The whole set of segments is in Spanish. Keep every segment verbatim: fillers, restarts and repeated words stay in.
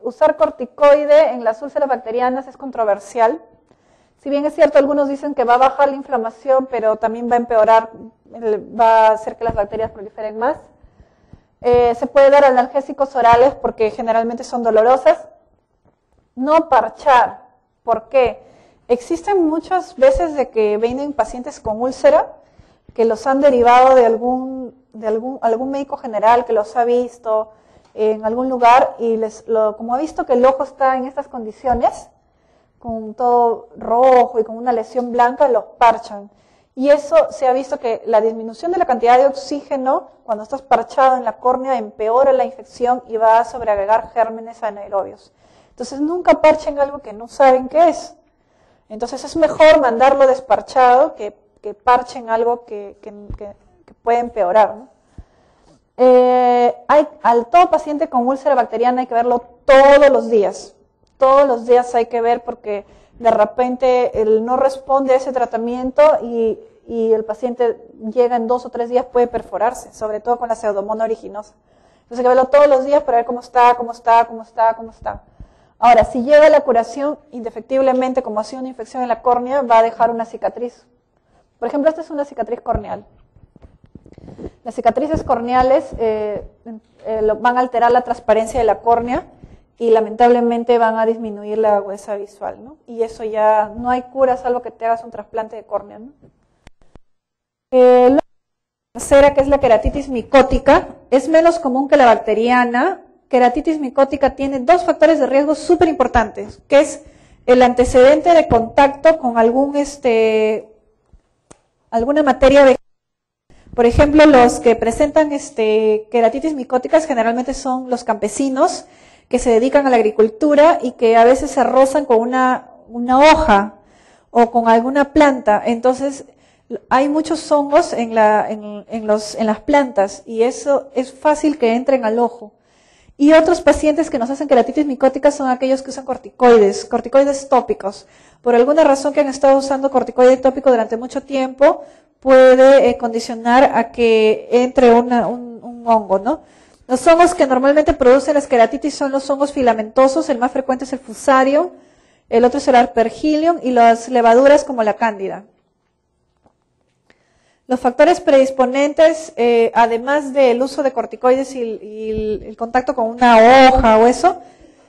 usar corticoide en las úlceras bacterianas es controversial. Si bien es cierto, algunos dicen que va a bajar la inflamación, pero también va a empeorar, va a hacer que las bacterias proliferen más. Eh, se puede dar analgésicos orales porque generalmente son dolorosas. No parchar. ¿Por qué? Existen muchas veces de que vienen pacientes con úlcera que los han derivado de algún, de algún, algún médico general que los ha visto en algún lugar y les, lo, como ha visto que el ojo está en estas condiciones, con todo rojo y con una lesión blanca, los parchan. Y eso se ha visto que la disminución de la cantidad de oxígeno, cuando estás parchado en la córnea, empeora la infección y va a sobreagregar gérmenes anaerobios. Entonces nunca parchen algo que no saben qué es. Entonces es mejor mandarlo desparchado que, que parchen algo que, que, que, que puede empeorar, ¿no? Eh, hay, al todo paciente con úlcera bacteriana hay que verlo todos los días. Todos los días hay que ver porque de repente él no responde a ese tratamiento y, y el paciente llega en dos o tres días, puede perforarse, sobre todo con la Pseudomonas aeruginosa. Entonces hay que verlo todos los días para ver cómo está, cómo está, cómo está, cómo está. Ahora, si llega la curación, indefectiblemente, como ha sido una infección en la córnea, va a dejar una cicatriz. Por ejemplo, esta es una cicatriz corneal. Las cicatrices corneales eh, eh, lo, van a alterar la transparencia de la córnea y lamentablemente van a disminuir la agudeza visual, ¿no? Y eso ya no hay cura salvo que te hagas un trasplante de córnea, ¿no? Eh, la tercera, que es la queratitis micótica, es menos común que la bacteriana. Queratitis micótica tiene dos factores de riesgo súper importantes, que es el antecedente de contacto con algún, este, alguna materia vegetal. Por ejemplo, los que presentan este, queratitis micóticas generalmente son los campesinos que se dedican a la agricultura y que a veces se rozan con una, una hoja o con alguna planta. Entonces, hay muchos hongos en, la, en, en, los, en las plantas y eso es fácil que entren al ojo. Y otros pacientes que nos hacen queratitis micótica son aquellos que usan corticoides, corticoides tópicos. Por alguna razón que han estado usando corticoide tópico durante mucho tiempo, puede eh, condicionar a que entre una, un, un hongo, ¿no? Los hongos que normalmente producen las queratitis son los hongos filamentosos, el más frecuente es el Fusarium, el otro es el Aspergillium y las levaduras como la Cándida. Los factores predisponentes, eh, además del uso de corticoides y, y el, el contacto con una hoja o eso,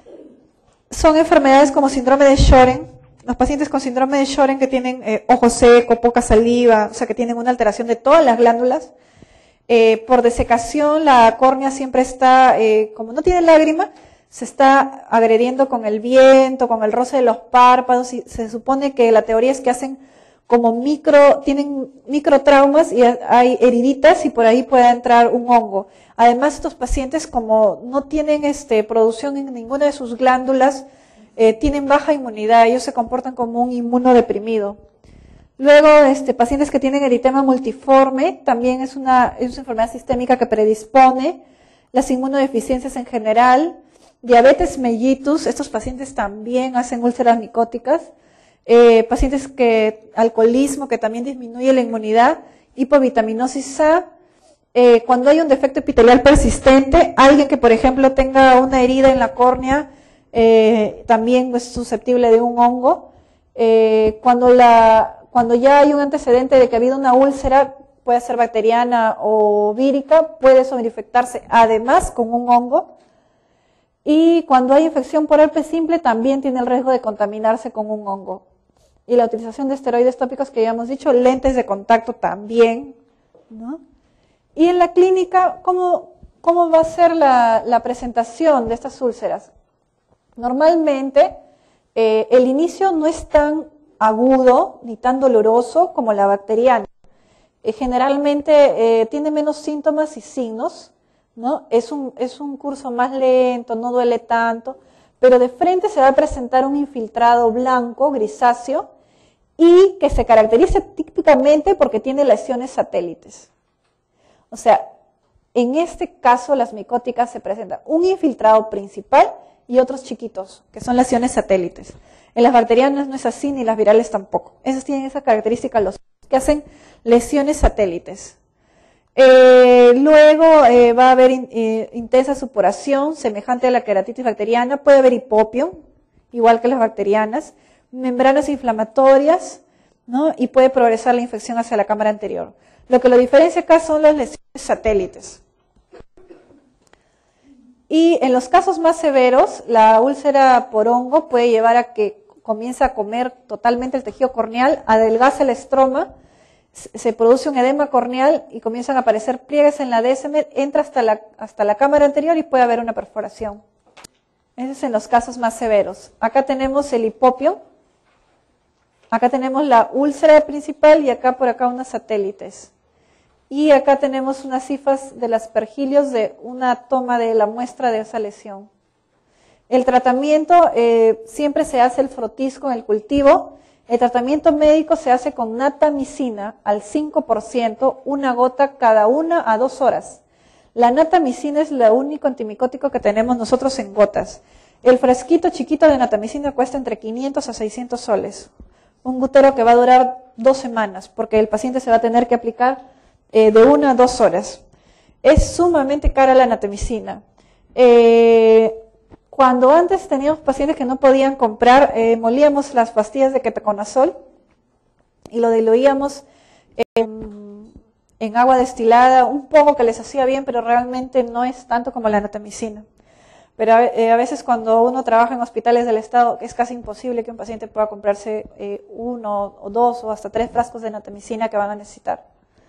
son enfermedades como síndrome de Sjögren. Los pacientes con síndrome de Sjögren que tienen eh, ojo seco, poca saliva, o sea que tienen una alteración de todas las glándulas. Eh, por desecación, la córnea siempre está, eh, como no tiene lágrima, se está agrediendo con el viento, con el roce de los párpados, y se supone que la teoría es que hacen como micro, tienen microtraumas y hay heriditas y por ahí puede entrar un hongo. Además, estos pacientes, como no tienen este, producción en ninguna de sus glándulas, eh, tienen baja inmunidad, ellos se comportan como un inmunodeprimido. Luego, este, pacientes que tienen eritema multiforme, también es una, es una enfermedad sistémica que predispone, las inmunodeficiencias en general, diabetes mellitus, estos pacientes también hacen úlceras micóticas, eh, pacientes que, alcoholismo, que también disminuye la inmunidad, hipovitaminosis A, eh, cuando hay un defecto epitelial persistente, alguien que, por ejemplo, tenga una herida en la córnea, eh, también es susceptible de un hongo, eh, cuando la Cuando ya hay un antecedente de que ha habido una úlcera, puede ser bacteriana o vírica, puede sobreinfectarse además con un hongo. Y cuando hay infección por herpes simple, también tiene el riesgo de contaminarse con un hongo. Y la utilización de esteroides tópicos que ya hemos dicho, lentes de contacto también, ¿no? Y en la clínica, ¿cómo, cómo va a ser la, la presentación de estas úlceras? Normalmente, eh, el inicio no es tan agudo ni tan doloroso como la bacteriana. Eh, generalmente eh, tiene menos síntomas y signos, ¿no? Es un, es un curso más lento, no duele tanto, pero de frente se va a presentar un infiltrado blanco, grisáceo, y que se caracteriza típicamente porque tiene lesiones satélites. O sea, en este caso las micóticas se presentan un infiltrado principal y otros chiquitos, que son lesiones satélites. En las bacterianas no es así, ni las virales tampoco. Esas tienen esa característica, los que hacen lesiones satélites. Eh, luego eh, va a haber in, eh, intensa supuración, semejante a la queratitis bacteriana. Puede haber hipopio, igual que las bacterianas, membranas inflamatorias, ¿no? Y puede progresar la infección hacia la cámara anterior. Lo que lo diferencia acá son las lesiones satélites. Y en los casos más severos, la úlcera por hongo puede llevar a que comience a comer totalmente el tejido corneal, adelgaza el estroma, se produce un edema corneal y comienzan a aparecer pliegues en la D S M, entra hasta la, hasta la cámara anterior y puede haber una perforación. Ese es en los casos más severos. Acá tenemos el hipopio, acá tenemos la úlcera principal y acá por acá unas satélites. Y acá tenemos unas cifras de los aspergilios de una toma de la muestra de esa lesión. El tratamiento eh, siempre se hace el frotis con el cultivo. El tratamiento médico se hace con natamicina al cinco por ciento, una gota cada una a dos horas. La natamicina es el único antimicótico que tenemos nosotros en gotas. El frasquito chiquito de natamicina cuesta entre quinientos a seiscientos soles. Un gutero que va a durar dos semanas, porque el paciente se va a tener que aplicar eh, de una a dos horas. Es sumamente cara la natamicina. Eh, Cuando antes teníamos pacientes que no podían comprar, eh, molíamos las pastillas de ketoconazol y lo diluíamos en, en agua destilada, un poco que les hacía bien, pero realmente no es tanto como la natamicina. Pero eh, a veces cuando uno trabaja en hospitales del Estado es casi imposible que un paciente pueda comprarse eh, uno o dos o hasta tres frascos de natamicina que van a necesitar.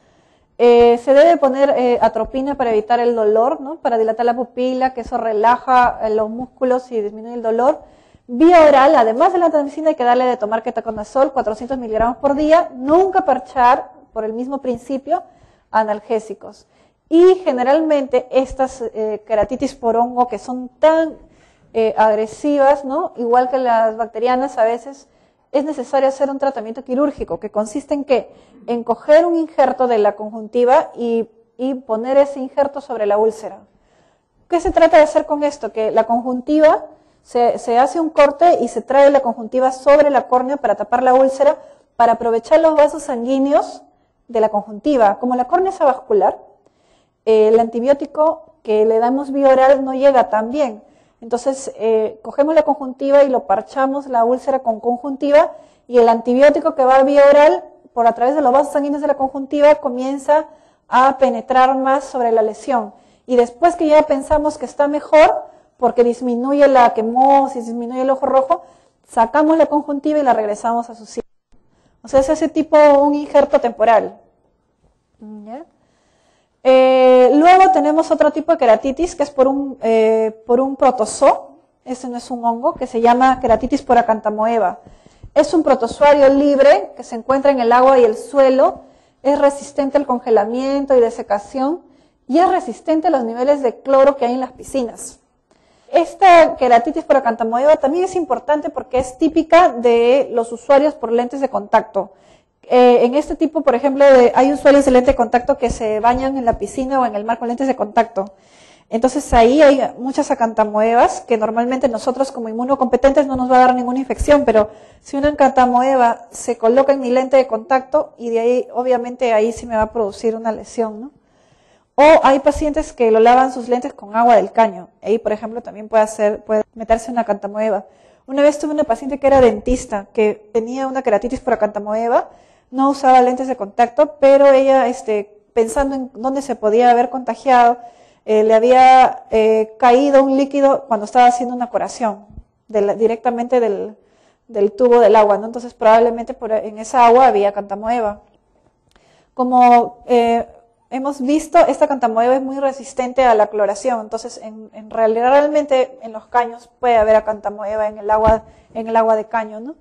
Eh, se debe poner eh, atropina para evitar el dolor, ¿no? Para dilatar la pupila, que eso relaja eh, los músculos y disminuye el dolor. Vía oral, además de la natamicina, hay que darle de tomar ketoconazol, cuatrocientos miligramos por día, nunca parchar, por el mismo principio, analgésicos. Y generalmente estas eh, queratitis por hongo, que son tan eh, agresivas, ¿no? Igual que las bacterianas, a veces es necesario hacer un tratamiento quirúrgico, que consiste en ¿qué? En coger un injerto de la conjuntiva y, y poner ese injerto sobre la úlcera. ¿Qué se trata de hacer con esto? Que la conjuntiva, se, se hace un corte y se trae la conjuntiva sobre la córnea para tapar la úlcera, para aprovechar los vasos sanguíneos de la conjuntiva. Como la córnea es avascular, eh, el antibiótico que le damos vía oral no llega tan bien. Entonces, eh, cogemos la conjuntiva y lo parchamos la úlcera con conjuntiva y el antibiótico que va vía oral, por a través de los vasos sanguíneos de la conjuntiva, comienza a penetrar más sobre la lesión. Y después que ya pensamos que está mejor, porque disminuye la quemosis, disminuye el ojo rojo, sacamos la conjuntiva y la regresamos a su sitio. O sea, es ese tipo, un injerto temporal. ¿Ya? Eh, luego tenemos otro tipo de queratitis que es por un, eh, por un protozoo, ese no es un hongo, que se llama queratitis por Acanthamoeba. Es un protozoario libre que se encuentra en el agua y el suelo, es resistente al congelamiento y desecación y es resistente a los niveles de cloro que hay en las piscinas. Esta queratitis por Acanthamoeba también es importante porque es típica de los usuarios por lentes de contacto. Eh, en este tipo, por ejemplo, de, hay usuarios de lente de contacto que se bañan en la piscina o en el mar con lentes de contacto. Entonces ahí hay muchas acanthamoebas que normalmente nosotros como inmunocompetentes no nos va a dar ninguna infección, pero si una acanthamoeba se coloca en mi lente de contacto y de ahí, obviamente ahí sí me va a producir una lesión, ¿no? O hay pacientes que lo lavan sus lentes con agua del caño. Ahí, por ejemplo, también puede, hacer, puede meterse una acanthamoeba. Una vez tuve una paciente que era dentista, que tenía una queratitis por acanthamoeba, no usaba lentes de contacto, pero ella, este, pensando en dónde se podía haber contagiado, eh, le había eh, caído un líquido cuando estaba haciendo una curación, de la, directamente del, del tubo del agua, ¿no? Entonces probablemente por, en esa agua había acanthamoeba. Como eh, hemos visto, esta acanthamoeba es muy resistente a la cloración, entonces en, en realidad realmente en los caños puede haber acanthamoeba en el agua, en el agua de caño, ¿no?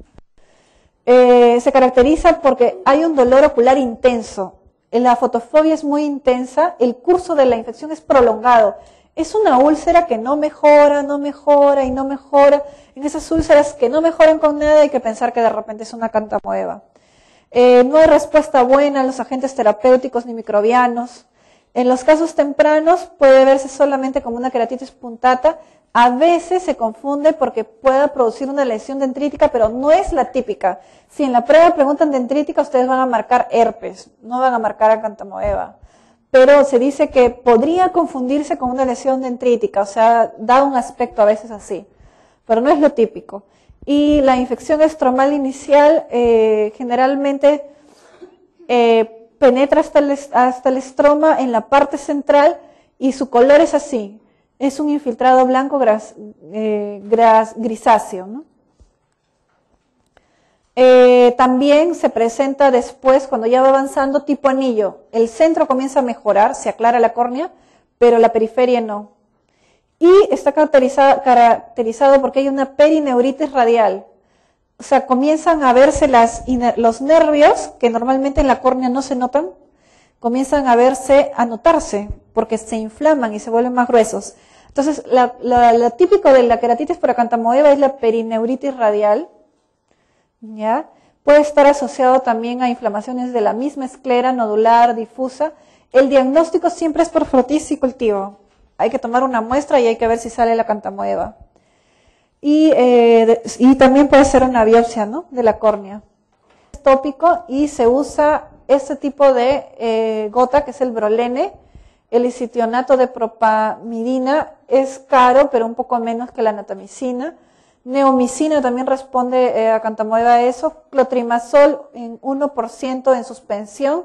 Eh, se caracteriza porque hay un dolor ocular intenso, la fotofobia es muy intensa, el curso de la infección es prolongado, es una úlcera que no mejora, no mejora y no mejora. En esas úlceras que no mejoran con nada hay que pensar que de repente es una acanthamoeba. Eh, no hay respuesta buena a los agentes terapéuticos ni microbianos. En los casos tempranos puede verse solamente como una queratitis punctata. A veces se confunde porque pueda producir una lesión dendrítica, pero no es la típica. Si en la prueba preguntan dendrítica, ustedes van a marcar herpes, no van a marcar acanthamoeba. pero se dice que podría confundirse con una lesión dendrítica, o sea, da un aspecto a veces así, pero no es lo típico. Y la infección estromal inicial eh, generalmente eh, penetra hasta el, hasta el estroma en la parte central y su color es así, es un infiltrado blanco gras, eh, gras, grisáceo, ¿no? Eh, también se presenta después, cuando ya va avanzando, tipo anillo. El centro comienza a mejorar, se aclara la córnea, pero la periferia no. Y está caracterizado, caracterizado porque hay una perineuritis radial. O sea, comienzan a verse las, los nervios, que normalmente en la córnea no se notan, comienzan a verse, a notarse, porque se inflaman y se vuelven más gruesos. Entonces, la, la, la típico de la queratitis por acantamoeba es la perineuritis radial, ¿ya? Puede estar asociado también a inflamaciones de la misma esclera nodular, difusa. El diagnóstico siempre es por frotis y cultivo. Hay que tomar una muestra y hay que ver si sale la acantamoeba. Y, eh, y también puede ser una biopsia, ¿no?, de la córnea. Es tópico y se usa este tipo de eh, gota, que es el Brolene. El isotionato de propamidina es caro, pero un poco menos que la natamicina. Neomicina también responde eh, a acantamoeba a eso. Clotrimazol en uno por ciento en suspensión.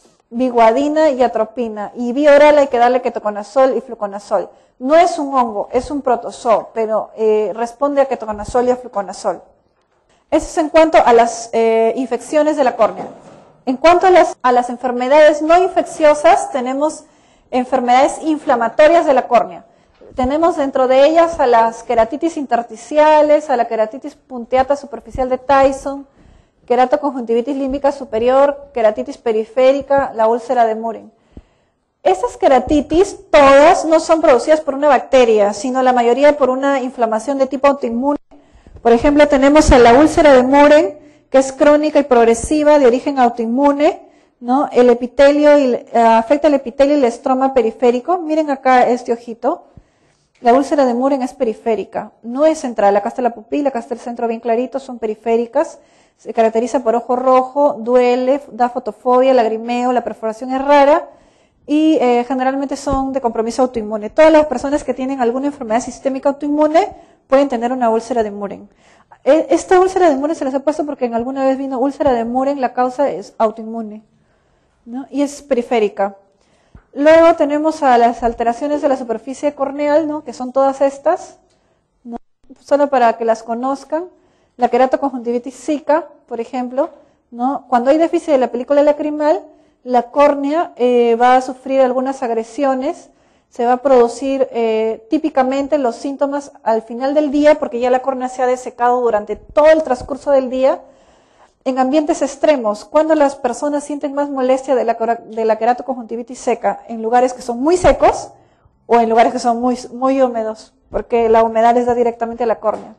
Biguadina y atropina. Y vía oral hay que darle ketoconazol y fluconazol. No es un hongo, es un protozoo, pero eh, responde a ketoconazol y a fluconazol. Eso es en cuanto a las eh, infecciones de la córnea. En cuanto a las, a las enfermedades no infecciosas, tenemos enfermedades inflamatorias de la córnea. Tenemos dentro de ellas a las queratitis intersticiales, a la queratitis punteata superficial de Tyson, queratoconjuntivitis límbica superior, queratitis periférica, la úlcera de Muren. Estas queratitis, todas no son producidas por una bacteria, sino la mayoría por una inflamación de tipo autoinmune. Por ejemplo, tenemos a la úlcera de Muren, que es crónica y progresiva de origen autoinmune, ¿no? El epitelio y, eh, afecta el epitelio y el estroma periférico. Miren acá este ojito. La úlcera de Muren es periférica, no es central. Acá está la pupila, acá está el centro bien clarito, son periféricas. Se caracteriza por ojo rojo, duele, da fotofobia, lagrimeo, la perforación es rara y eh, generalmente son de compromiso autoinmune. Todas las personas que tienen alguna enfermedad sistémica autoinmune pueden tener una úlcera de Muren. Esta úlcera de Muren se les ha puesto porque en alguna vez vino úlcera de Muren, la causa es autoinmune, ¿no? Y es periférica. Luego tenemos a las alteraciones de la superficie corneal, ¿no?, que son todas estas, ¿no?, solo para que las conozcan. La queratoconjuntivitis Zika, por ejemplo, ¿no?, cuando hay déficit de la película lacrimal, la córnea eh, va a sufrir algunas agresiones, se va a producir eh, típicamente los síntomas al final del día, porque ya la córnea se ha desecado durante todo el transcurso del día. En ambientes extremos, cuando las personas sienten más molestia de la, de la queratoconjuntivitis seca, en lugares que son muy secos o en lugares que son muy, muy húmedos, porque la humedad les da directamente a la córnea.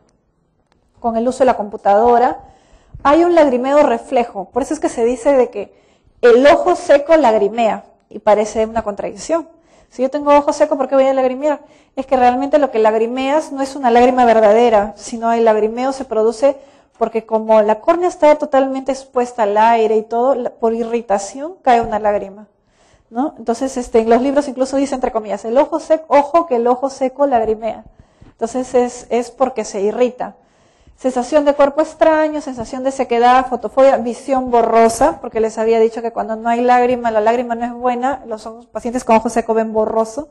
Con el uso de la computadora, hay un lagrimeo reflejo, por eso es que se dice de que el ojo seco lagrimea, y parece una contradicción. Si yo tengo ojo seco, ¿por qué voy a lagrimear? Es que realmente lo que lagrimeas no es una lágrima verdadera, sino el lagrimeo se produce porque como la córnea está totalmente expuesta al aire y todo, por irritación cae una lágrima, ¿no? Entonces, este, en los libros incluso dice, entre comillas, el ojo seco, ojo que el ojo seco lagrimea. Entonces es, es porque se irrita. Sensación de cuerpo extraño, sensación de sequedad, fotofobia, visión borrosa, porque les había dicho que cuando no hay lágrima, la lágrima no es buena, los pacientes con ojo seco ven borroso.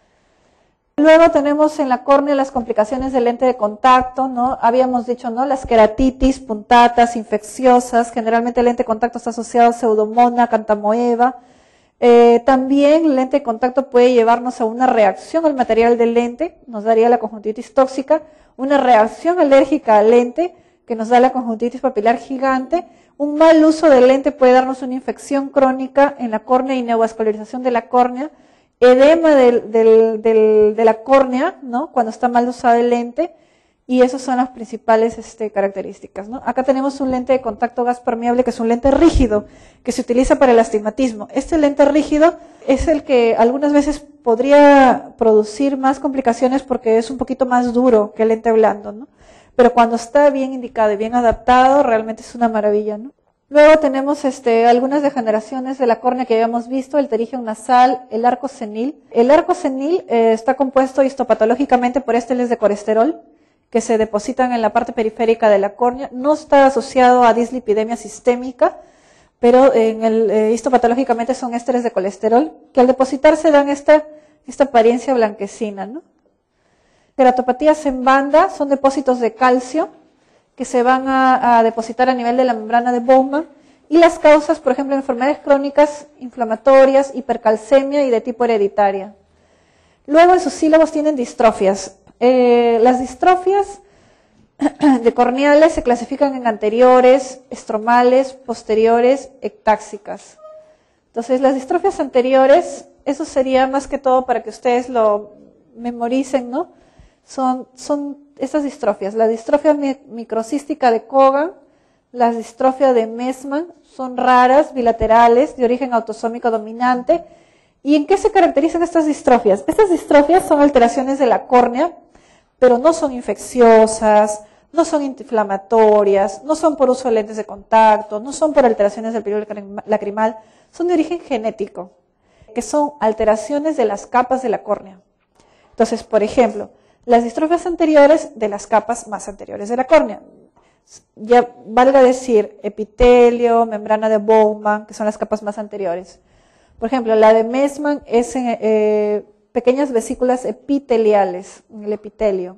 Luego tenemos en la córnea las complicaciones del lente de contacto, ¿no? Habíamos dicho, ¿no?, las queratitis, puntatas, infecciosas, generalmente el lente de contacto está asociado a pseudomonas, acantamoeba. Eh, también el lente de contacto puede llevarnos a una reacción al material del lente, nos daría la conjuntivitis tóxica, una reacción alérgica al lente, que nos da la conjuntivitis papilar gigante. Un mal uso del lente puede darnos una infección crónica en la córnea y neovascularización de la córnea, edema del, del, del, de la córnea, ¿no?, cuando está mal usado el lente, y esas son las principales este, características, ¿no? Acá tenemos un lente de contacto gas permeable, que es un lente rígido, que se utiliza para el astigmatismo. Este lente rígido es el que algunas veces podría producir más complicaciones porque es un poquito más duro que el lente blando, ¿no? Pero cuando está bien indicado y bien adaptado, realmente es una maravilla, ¿no? Luego tenemos este, algunas degeneraciones de la córnea que habíamos visto, el pterigion nasal, el arco senil. El arco senil eh, está compuesto histopatológicamente por ésteres de colesterol que se depositan en la parte periférica de la córnea. No está asociado a dislipidemia sistémica, pero en el, eh, histopatológicamente son ésteres de colesterol que al depositarse dan esta, esta apariencia blanquecina, ¿no? Queratopatías en banda son depósitos de calcio que se van a, a depositar a nivel de la membrana de Bowman, y las causas, por ejemplo, enfermedades crónicas, inflamatorias, hipercalcemia y de tipo hereditaria. Luego en sus sílabos tienen distrofias. Eh, las distrofias de corneales se clasifican en anteriores, estromales, posteriores, ectáxicas. Entonces, las distrofias anteriores, eso sería más que todo para que ustedes lo memoricen, ¿no? Son, son estas distrofias, la distrofia microcística de Cogan, la distrofia de Meesmann, son raras, bilaterales, de origen autosómico dominante. ¿Y en qué se caracterizan estas distrofias? Estas distrofias son alteraciones de la córnea, pero no son infecciosas, no son inflamatorias, no son por uso de lentes de contacto, no son por alteraciones del periodo lacrimal, son de origen genético, que son alteraciones de las capas de la córnea. Entonces, por ejemplo, las distrofias anteriores de las capas más anteriores de la córnea. Ya valga decir epitelio, membrana de Bowman, que son las capas más anteriores. Por ejemplo, la de Meesmann es en, eh, pequeñas vesículas epiteliales en el epitelio,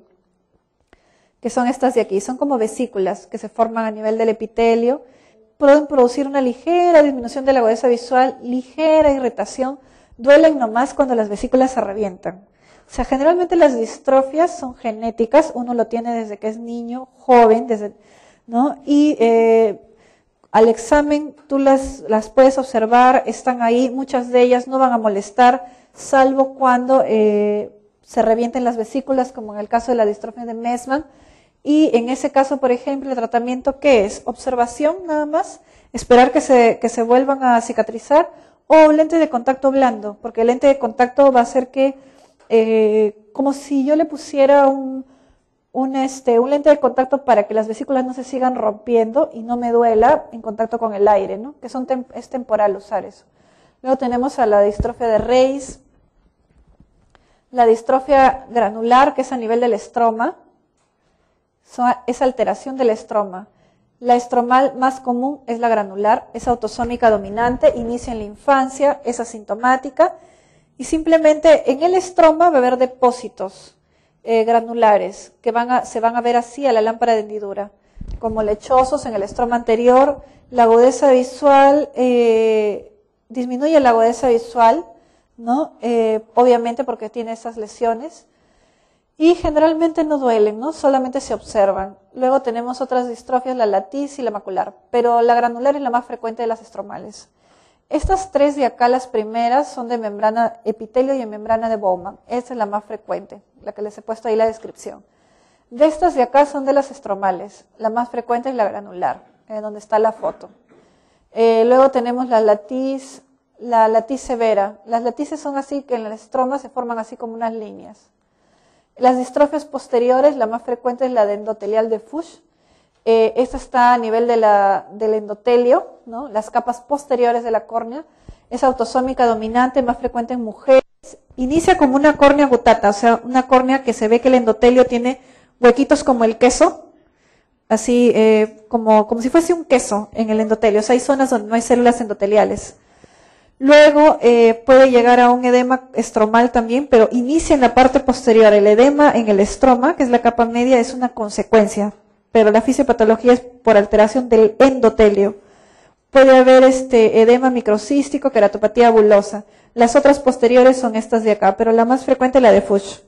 que son estas de aquí. Son como vesículas que se forman a nivel del epitelio. Pueden producir una ligera disminución de la agudeza visual, ligera irritación. Duelen nomás cuando las vesículas se revientan. O sea, generalmente las distrofias son genéticas, uno lo tiene desde que es niño, joven, desde, ¿no? Y eh, al examen tú las, las puedes observar, están ahí, muchas de ellas no van a molestar, salvo cuando eh, se revienten las vesículas, como en el caso de la distrofia de Meesmann. Y en ese caso, por ejemplo, el tratamiento, ¿qué es? Observación nada más, esperar que se, que se vuelvan a cicatrizar, o lente de contacto blando, porque el lente de contacto va a hacer que Eh, como si yo le pusiera un, un, este, un lente de contacto para que las vesículas no se sigan rompiendo y no me duela en contacto con el aire, ¿no? Que son tem es temporal usar eso. Luego tenemos a la distrofia de Reis, la distrofia granular, que es a nivel del estroma, son, es alteración del estroma. La estromal más común es la granular, es autosómica dominante, inicia en la infancia, es asintomática, y simplemente en el estroma va a haber depósitos eh, granulares que van a, se van a ver así a la lámpara de hendidura, como lechosos en el estroma anterior. La agudeza visual, eh, disminuye la agudeza visual, ¿no? Eh, obviamente porque tiene esas lesiones, y generalmente no duelen, ¿no? Solamente se observan. Luego tenemos otras distrofias, la latiz y la macular, pero la granular es la más frecuente de las estromales. Estas tres de acá, las primeras, son de membrana epitelio y de membrana de Bowman. Esta es la más frecuente, la que les he puesto ahí la descripción. De estas de acá son de las estromales. La más frecuente es la granular, eh, donde está la foto. Eh, luego tenemos la latiz, la latiz severa. Las latices son así, que en el estroma se forman así como unas líneas. Las distrofias posteriores, la más frecuente es la de endotelial de Fuchs. Eh, esta está a nivel de la, del endotelio, ¿no? Las capas posteriores de la córnea. Es autosómica dominante, más frecuente en mujeres. Inicia como una córnea gutata, o sea, una córnea que se ve que el endotelio tiene huequitos como el queso, así eh, como, como si fuese un queso en el endotelio. O sea, hay zonas donde no hay células endoteliales. Luego eh, puede llegar a un edema estromal también, pero inicia en la parte posterior. El edema en el estroma, que es la capa media, es una consecuencia, pero la fisiopatología es por alteración del endotelio. Puede haber este edema microcístico, queratopatía bulosa. Las otras posteriores son estas de acá, pero la más frecuente es la de Fuchs.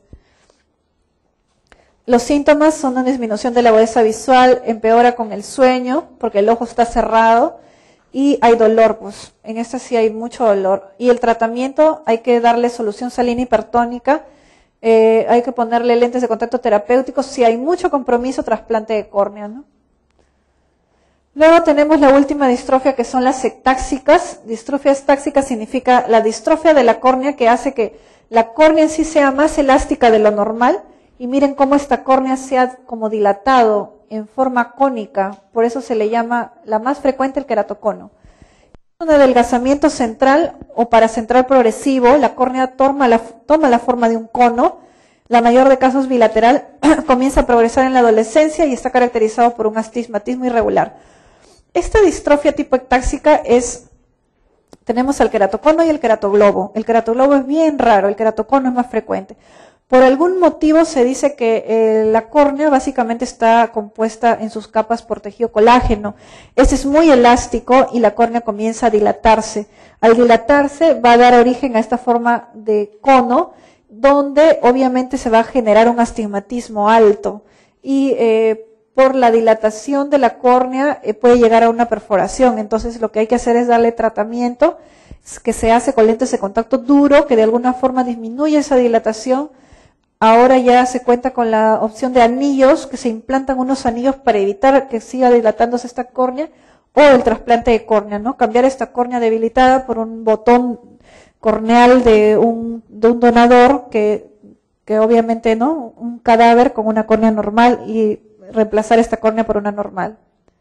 Los síntomas son una disminución de la agudeza visual, empeora con el sueño, porque el ojo está cerrado, y hay dolor, pues en esta sí hay mucho dolor. Y el tratamiento, hay que darle solución salina hipertónica, Eh, hay que ponerle lentes de contacto terapéuticos. Si hay mucho compromiso, trasplante de córnea, ¿no? Luego tenemos la última distrofia, que son las ectáxicas. Distrofia estáxica significa la distrofia de la córnea que hace que la córnea en sí sea más elástica de lo normal. Y miren cómo esta córnea se ha como dilatado en forma cónica, por eso se le llama la más frecuente el queratocono. Un adelgazamiento central o paracentral progresivo, la córnea toma la, toma la forma de un cono, la mayor de casos bilateral, comienza a progresar en la adolescencia y está caracterizado por un astigmatismo irregular. Esta distrofia tipo ectáxica es, tenemos el queratocono y el queratoglobo. El queratoglobo es bien raro, el queratocono es más frecuente. Por algún motivo se dice que eh, la córnea básicamente está compuesta en sus capas por tejido colágeno. Este es muy elástico y la córnea comienza a dilatarse. Al dilatarse va a dar origen a esta forma de cono, donde obviamente se va a generar un astigmatismo alto. Y eh, por la dilatación de la córnea eh, puede llegar a una perforación. Entonces lo que hay que hacer es darle tratamiento que se hace con lentes de contacto duro, que de alguna forma disminuye esa dilatación. Ahora ya se cuenta con la opción de anillos, que se implantan unos anillos para evitar que siga dilatándose esta córnea, o el trasplante de córnea, ¿no? Cambiar esta córnea debilitada por un botón corneal de un, de un donador, que, que obviamente, ¿no? Un cadáver con una córnea normal y reemplazar esta córnea por una normal.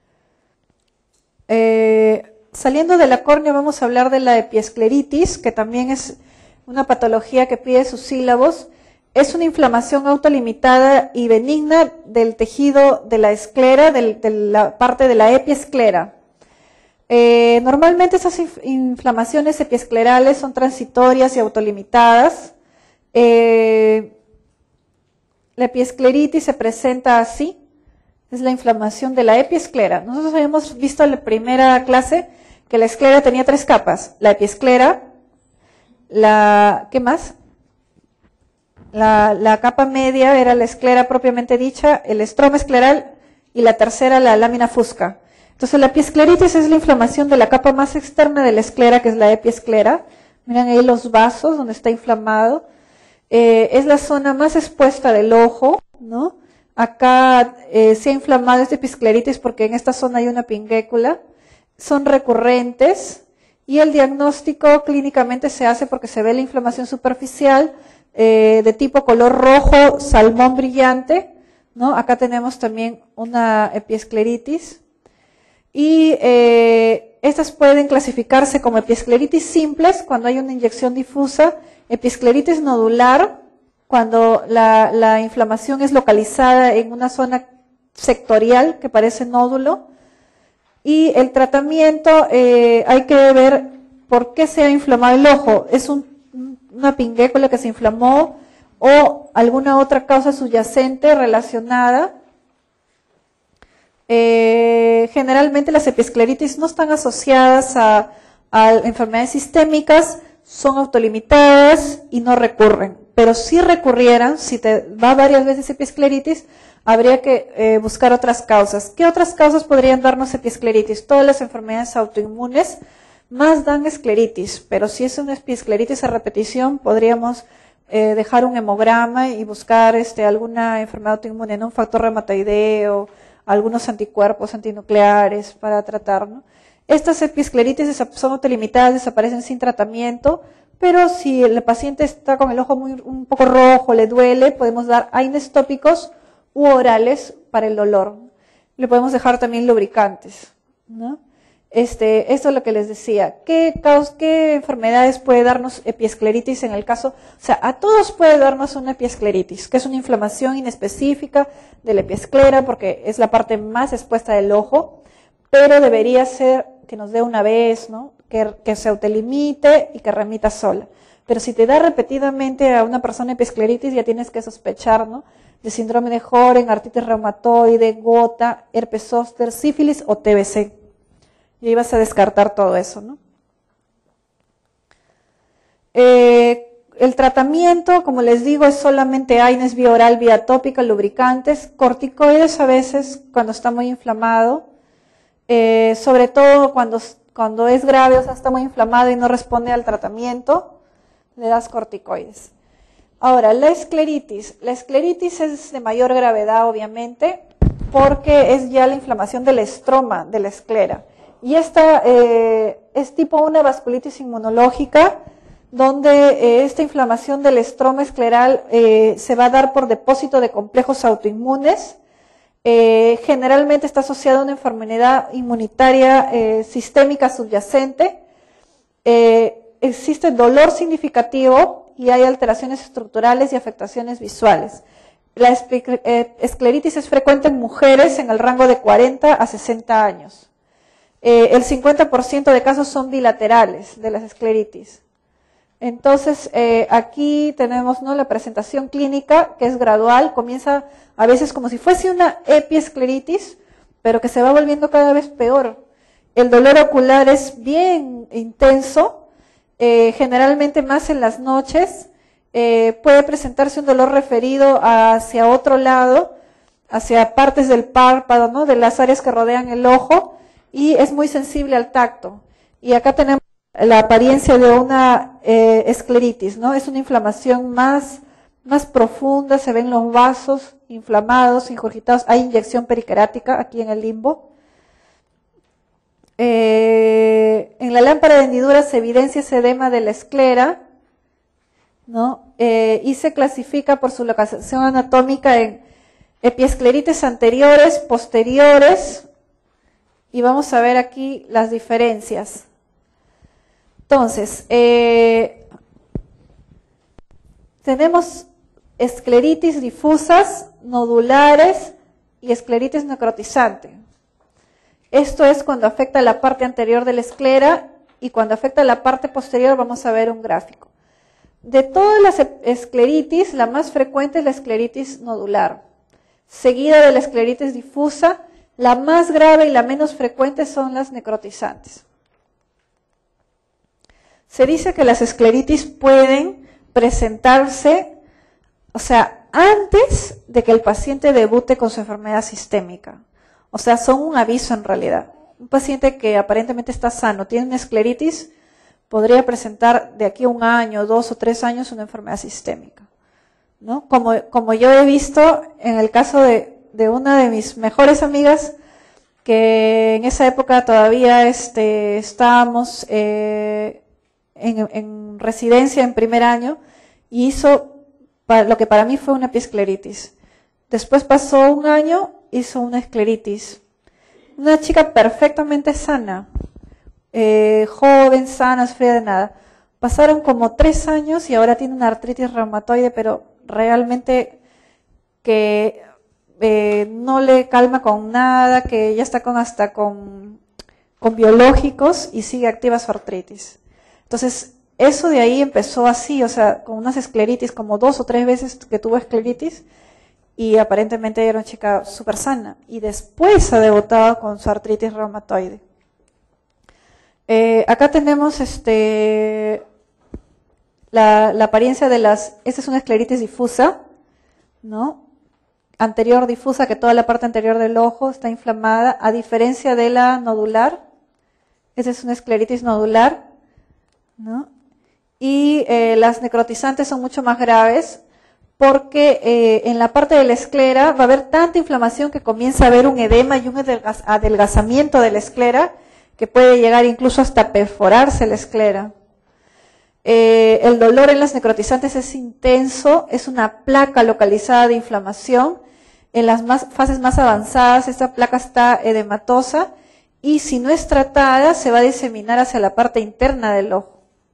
Eh, saliendo de la córnea vamos a hablar de la epiescleritis, que también es una patología que pide sus sílabos. Es una inflamación autolimitada y benigna del tejido de la esclera, del, de la parte de la epiesclera. Eh, normalmente esas inflamaciones epiesclerales son transitorias y autolimitadas. Eh, la epiescleritis se presenta así, es la inflamación de la epiesclera. Nosotros habíamos visto en la primera clase que la esclera tenía tres capas, la epiesclera, la, ¿qué más? La, la capa media era la esclera propiamente dicha, el estroma escleral y la tercera la lámina fusca. Entonces la epiescleritis es la inflamación de la capa más externa de la esclera, que es la epiesclera. Miren ahí los vasos donde está inflamado. Eh, es la zona más expuesta del ojo, ¿no? Acá eh, se ha inflamado esta epiescleritis porque en esta zona hay una pinguécula. Son recurrentes y el diagnóstico clínicamente se hace porque se ve la inflamación superficial, Eh, de tipo color rojo, salmón brillante, ¿no? Acá tenemos también una epiescleritis. Y eh, estas pueden clasificarse como epiescleritis simples, cuando hay una inyección difusa, epiescleritis nodular, cuando la, la inflamación es localizada en una zona sectorial que parece nódulo. Y el tratamiento, eh, hay que ver por qué se ha inflamado el ojo. Es un una pinguécula que se inflamó o alguna otra causa subyacente relacionada. Eh, generalmente las epiescleritis no están asociadas a, a enfermedades sistémicas, son autolimitadas y no recurren. Pero si recurrieran, si te va varias veces epiescleritis, habría que eh, buscar otras causas. ¿Qué otras causas podrían darnos epiescleritis? Todas las enfermedades autoinmunes más dan escleritis, pero si es una epiescleritis a repetición, podríamos eh, dejar un hemograma y buscar este, alguna enfermedad autoinmune, ¿no? Un factor reumatoideo, algunos anticuerpos antinucleares para tratar, ¿no? Estas epiescleritis son autolimitadas, desaparecen sin tratamiento, pero si el paciente está con el ojo muy, un poco rojo, le duele, podemos dar AINES tópicos u orales para el dolor. Le podemos dejar también lubricantes, ¿no? Este, esto es lo que les decía. ¿Qué, ¿Qué enfermedades puede darnos epiescleritis en el caso? O sea, a todos puede darnos una epiescleritis, que es una inflamación inespecífica de la epiesclera, porque es la parte más expuesta del ojo, pero debería ser que nos dé una vez, ¿no? Que, que se autolimite y que remita sola. Pero si te da repetidamente a una persona epiescleritis, ya tienes que sospechar, ¿no? De síndrome de Joren, artritis reumatoide, gota, herpes zóster, sífilis o T B C. Y ahí vas a descartar todo eso, ¿no? Eh, el tratamiento, como les digo, es solamente AINES vía oral, vía tópica, lubricantes, corticoides a veces cuando está muy inflamado, eh, sobre todo cuando, cuando es grave, o sea, está muy inflamado y no responde al tratamiento, le das corticoides. Ahora, la escleritis. La escleritis es de mayor gravedad, obviamente, porque es ya la inflamación del estroma, de la esclera. Y esta eh, es tipo una vasculitis inmunológica, donde eh, esta inflamación del estroma escleral eh, se va a dar por depósito de complejos autoinmunes Eh, generalmente está asociado a una enfermedad inmunitaria eh, sistémica subyacente. Eh, existe dolor significativo y hay alteraciones estructurales y afectaciones visuales. La escleritis es frecuente en mujeres en el rango de cuarenta a sesenta años. Eh, el cincuenta por ciento de casos son bilaterales de las escleritis. Entonces, eh, aquí tenemos, ¿no?, la presentación clínica, que es gradual, comienza a veces como si fuese una epiescleritis, pero que se va volviendo cada vez peor. El dolor ocular es bien intenso, eh, generalmente más en las noches. Eh, puede presentarse un dolor referido hacia otro lado, hacia partes del párpado, ¿no?, de las áreas que rodean el ojo, y es muy sensible al tacto. Y acá tenemos la apariencia de una eh, escleritis, ¿no? Es una inflamación más, más profunda, se ven los vasos inflamados, ingurgitados, hay inyección periquerática aquí en el limbo. Eh, en la lámpara de hendidura se evidencia ese edema de la esclera, ¿no? Eh, y se clasifica por su localización anatómica en epiescleritis anteriores, posteriores, y vamos a ver aquí las diferencias. Entonces, eh, tenemos escleritis difusas, nodulares y escleritis necrotizante. Esto es cuando afecta la parte anterior de la esclera, y cuando afecta la parte posterior vamos a ver un gráfico. De todas las escleritis, la más frecuente es la escleritis nodular, seguida de la escleritis difusa. La más grave y la menos frecuente son las necrotizantes. Se dice que las escleritis pueden presentarse, o sea, antes de que el paciente debute con su enfermedad sistémica. O sea, son un aviso en realidad. Un paciente que aparentemente está sano, tiene una escleritis, podría presentar de aquí a un año, dos o tres años una enfermedad sistémica, ¿no? Como, como yo he visto en el caso de, de una de mis mejores amigas, que en esa época todavía este, estábamos eh, en, en residencia en primer año, y hizo para, lo que para mí fue una epiescleritis. Después pasó un año, hizo una escleritis. Una chica perfectamente sana, eh, joven, sana, fría de nada. Pasaron como tres años y ahora tiene una artritis reumatoide, pero realmente que eh, no le calma con nada, que ya está con hasta con, con biológicos y sigue activa su artritis. Entonces, eso de ahí empezó así, o sea, con unas escleritis, como dos o tres veces que tuvo escleritis, y aparentemente era una chica súper sana, y después ha debutado con su artritis reumatoide. Eh, acá tenemos este la, la apariencia de las, esta es una escleritis difusa, ¿no? Anterior difusa, que toda la parte anterior del ojo está inflamada, a diferencia de la nodular. Esta es una escleritis nodular, ¿no? Y eh, las necrotizantes son mucho más graves, porque eh, en la parte de la esclera va a haber tanta inflamación que comienza a haber un edema y un adelgazamiento de la esclera, que puede llegar incluso hasta perforarse la esclera. Eh, el dolor en las necrotizantes es intenso, es una placa localizada de inflamación. En las más, fases más avanzadas, esta placa está edematosa, y si no es tratada, se va a diseminar hacia la parte interna del ojo.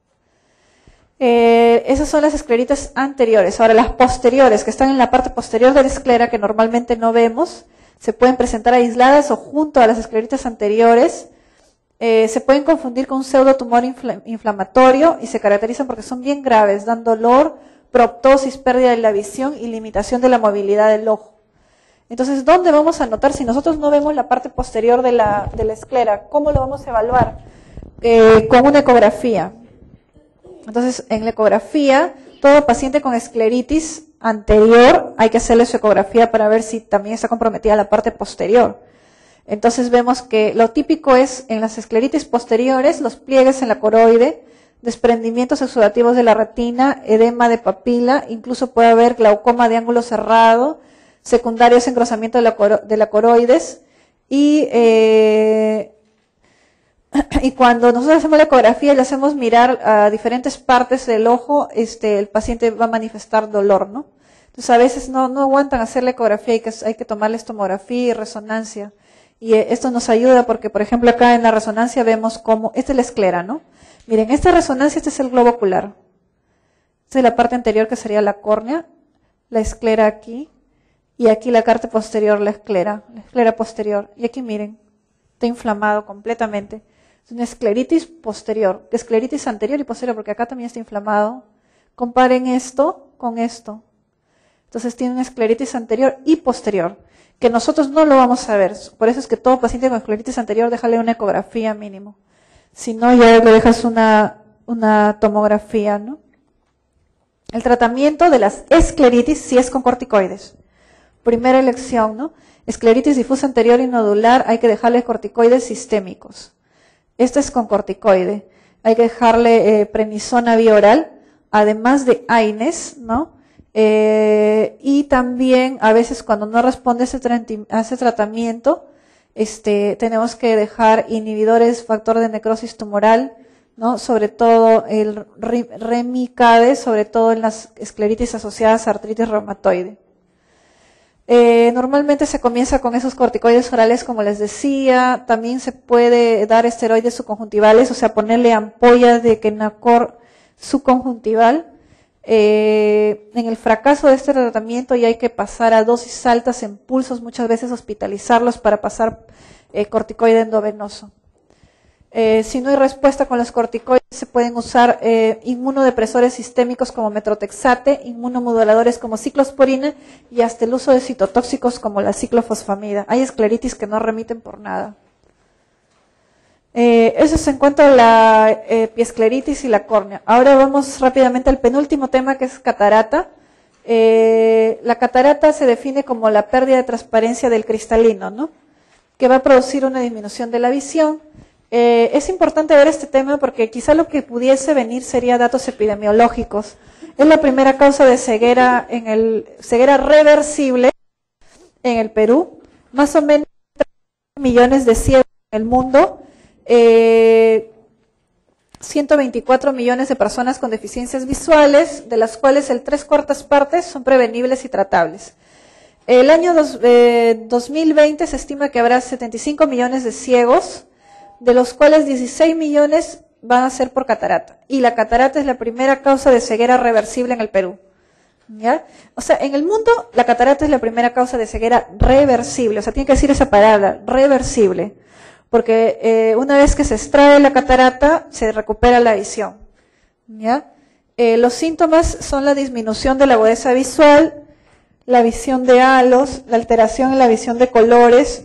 Eh, esas son las escleritis anteriores. Ahora, las posteriores, que están en la parte posterior de la esclera, que normalmente no vemos, se pueden presentar aisladas o junto a las escleritis anteriores. Eh, se pueden confundir con un pseudotumor infl inflamatorio y se caracterizan porque son bien graves, dan dolor, proptosis, pérdida de la visión y limitación de la movilidad del ojo. Entonces, ¿dónde vamos a notar si nosotros no vemos la parte posterior de la, de la esclera? ¿Cómo lo vamos a evaluar? Eh, con una ecografía. Entonces, en la ecografía, todo paciente con escleritis anterior hay que hacerle su ecografía para ver si también está comprometida la parte posterior. Entonces vemos que lo típico es en las escleritis posteriores, los pliegues en la coroide, desprendimientos exudativos de la retina, edema de papila, incluso puede haber glaucoma de ángulo cerrado, secundarios engrosamiento de la, coro de la coroides, y eh, y cuando nosotros hacemos la ecografía y le hacemos mirar a diferentes partes del ojo, este, el paciente va a manifestar dolor, ¿no? Entonces a veces no, no aguantan hacer la ecografía, hay que, hay que tomarles tomografía y resonancia. Y eh, esto nos ayuda porque, por ejemplo, acá en la resonancia vemos cómo, esta es la esclera, ¿no? Miren, esta resonancia, este es el globo ocular. Esta es la parte anterior que sería la córnea, la esclera aquí, y aquí la parte posterior, la esclera, la esclera posterior. Y aquí miren, está inflamado completamente. Es una escleritis posterior, escleritis anterior y posterior, porque acá también está inflamado. Comparen esto con esto. Entonces tiene una escleritis anterior y posterior, que nosotros no lo vamos a ver. Por eso es que todo paciente con escleritis anterior, déjale una ecografía mínimo. Si no, ya le dejas una, una tomografía, ¿no? El tratamiento de las escleritis sí es con corticoides. Primera elección, ¿no? Escleritis difusa anterior y nodular, hay que dejarle corticoides sistémicos. Este es con corticoide. Hay que dejarle eh, prednisona vía oral, además de A I N E S, ¿no? Eh, y también a veces cuando no responde ese, a ese tratamiento, este, tenemos que dejar inhibidores factor de necrosis tumoral, ¿no? Sobre todo el Remicade, sobre todo en las escleritis asociadas a artritis reumatoide. Eh, normalmente se comienza con esos corticoides orales, como les decía. También se puede dar esteroides subconjuntivales, o sea, ponerle ampollas de Kenacor subconjuntival. Eh, en el fracaso de este tratamiento ya hay que pasar a dosis altas en pulsos, muchas veces hospitalizarlos para pasar eh, corticoide endovenoso. Eh, si no hay respuesta con los corticoides, se pueden usar eh, inmunodepresores sistémicos como metrotexate, inmunomoduladores como ciclosporina y hasta el uso de citotóxicos como la ciclofosfamida. Hay escleritis que no remiten por nada. Eh, eso es en cuanto a la eh, epiescleritis y la córnea. Ahora vamos rápidamente al penúltimo tema, que es catarata. Eh, la catarata se define como la pérdida de transparencia del cristalino, ¿no? Que va a producir una disminución de la visión. Eh, es importante ver este tema porque quizá lo que pudiese venir sería datos epidemiológicos. Es la primera causa de ceguera en el ceguera reversible en el Perú. Más o menos millones de ciegos en el mundo. Eh, ciento veinticuatro millones de personas con deficiencias visuales, de las cuales el tres cuartas partes son prevenibles y tratables. El año dos, eh, dos mil veinte se estima que habrá setenta y cinco millones de ciegos, de los cuales dieciséis millones van a ser por catarata. Y la catarata es la primera causa de ceguera reversible en el Perú. ¿Ya? O sea, en el mundo la catarata es la primera causa de ceguera reversible. O sea, tiene que decir esa palabra, reversible. Porque eh, una vez que se extrae la catarata, se recupera la visión. ¿Ya? Eh, los síntomas son la disminución de la agudeza visual, la visión de halos, la alteración en la visión de colores,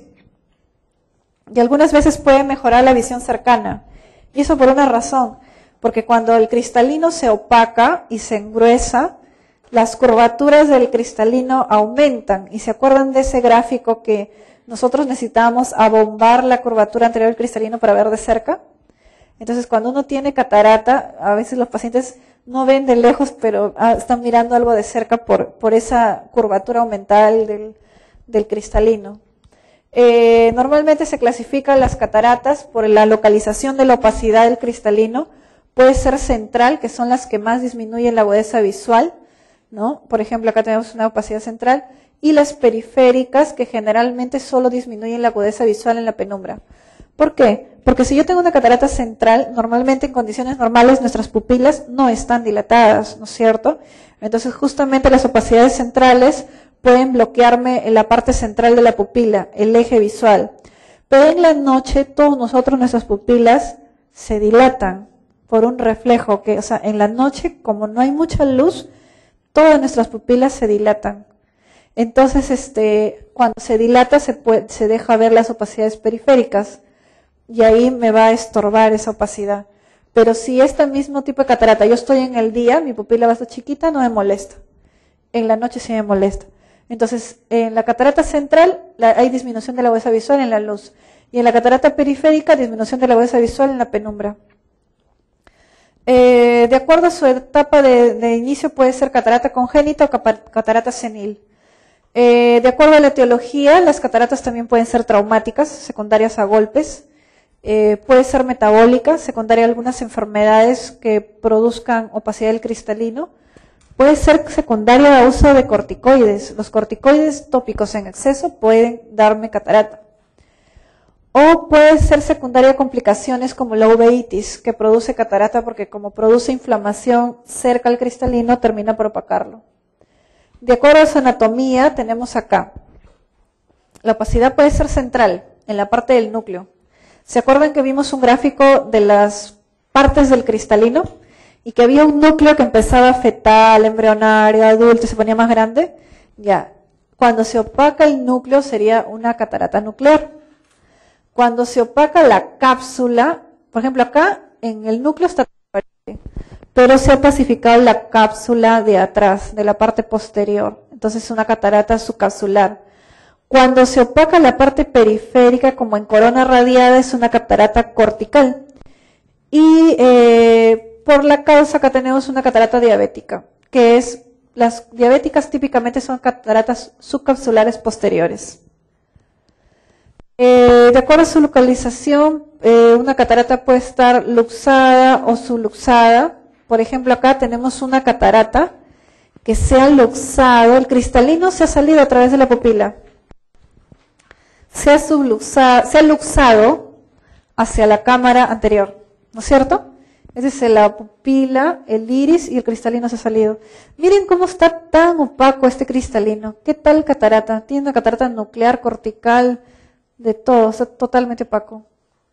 y algunas veces puede mejorar la visión cercana. Y eso por una razón, porque cuando el cristalino se opaca y se engruesa, las curvaturas del cristalino aumentan. Y se acuerdan de ese gráfico que nosotros necesitábamos abombar la curvatura anterior del cristalino para ver de cerca. Entonces, cuando uno tiene catarata, a veces los pacientes no ven de lejos, pero ah, están mirando algo de cerca por, por esa curvatura aumental del, del cristalino. Eh, normalmente se clasifican las cataratas por la localización de la opacidad del cristalino. Puede ser central, que son las que más disminuyen la agudeza visual, ¿no? Por ejemplo, acá tenemos una opacidad central. Y las periféricas, que generalmente solo disminuyen la agudeza visual en la penumbra. ¿Por qué? Porque si yo tengo una catarata central, normalmente en condiciones normales nuestras pupilas no están dilatadas, ¿no es cierto? Entonces justamente las opacidades centrales pueden bloquearme en la parte central de la pupila, el eje visual. Pero en la noche todos nosotros, nuestras pupilas se dilatan por un reflejo, que, o sea, en la noche como no hay mucha luz, todas nuestras pupilas se dilatan. Entonces, este, cuando se dilata se puede, se deja ver las opacidades periféricas y ahí me va a estorbar esa opacidad. Pero si este mismo tipo de catarata, yo estoy en el día, mi pupila va a estar chiquita, no me molesta. En la noche sí me molesta. Entonces, en la catarata central la, hay disminución de la agudeza visual en la luz. Y en la catarata periférica, disminución de la agudeza visual en la penumbra. Eh, de acuerdo a su etapa de, de inicio, puede ser catarata congénita o catarata senil. Eh, de acuerdo a la etiología, las cataratas también pueden ser traumáticas, secundarias a golpes. Eh, puede ser metabólica, secundaria a algunas enfermedades que produzcan opacidad del cristalino. Puede ser secundario a uso de corticoides. Los corticoides tópicos en exceso pueden darme catarata. O puede ser secundaria a complicaciones como la uveitis, que produce catarata porque como produce inflamación cerca al cristalino, termina por opacarlo. De acuerdo a su anatomía, tenemos acá. La opacidad puede ser central, en la parte del núcleo. ¿Se acuerdan que vimos un gráfico de las partes del cristalino? Y que había un núcleo que empezaba fetal, embrionario, adulto, se ponía más grande. Ya, cuando se opaca el núcleo sería una catarata nuclear. Cuando se opaca la cápsula, por ejemplo acá en el núcleo está transparente, pero se ha pacificado la cápsula de atrás, de la parte posterior. Entonces es una catarata subcapsular. Cuando se opaca la parte periférica, como en corona radiada, es una catarata cortical. Y eh, por la causa acá tenemos una catarata diabética, que es, las diabéticas típicamente son cataratas subcapsulares posteriores. Eh, de acuerdo a su localización, eh, una catarata puede estar luxada o subluxada. Por ejemplo, acá tenemos una catarata que se ha luxado, el cristalino se ha salido a través de la pupila. Se ha, subluxado, se ha luxado hacia la cámara anterior, ¿no es cierto? Es decir, la pupila, el iris y el cristalino se ha salido. Miren cómo está tan opaco este cristalino. ¿Qué tal catarata? Tiene una catarata nuclear, cortical, de todo, está totalmente opaco.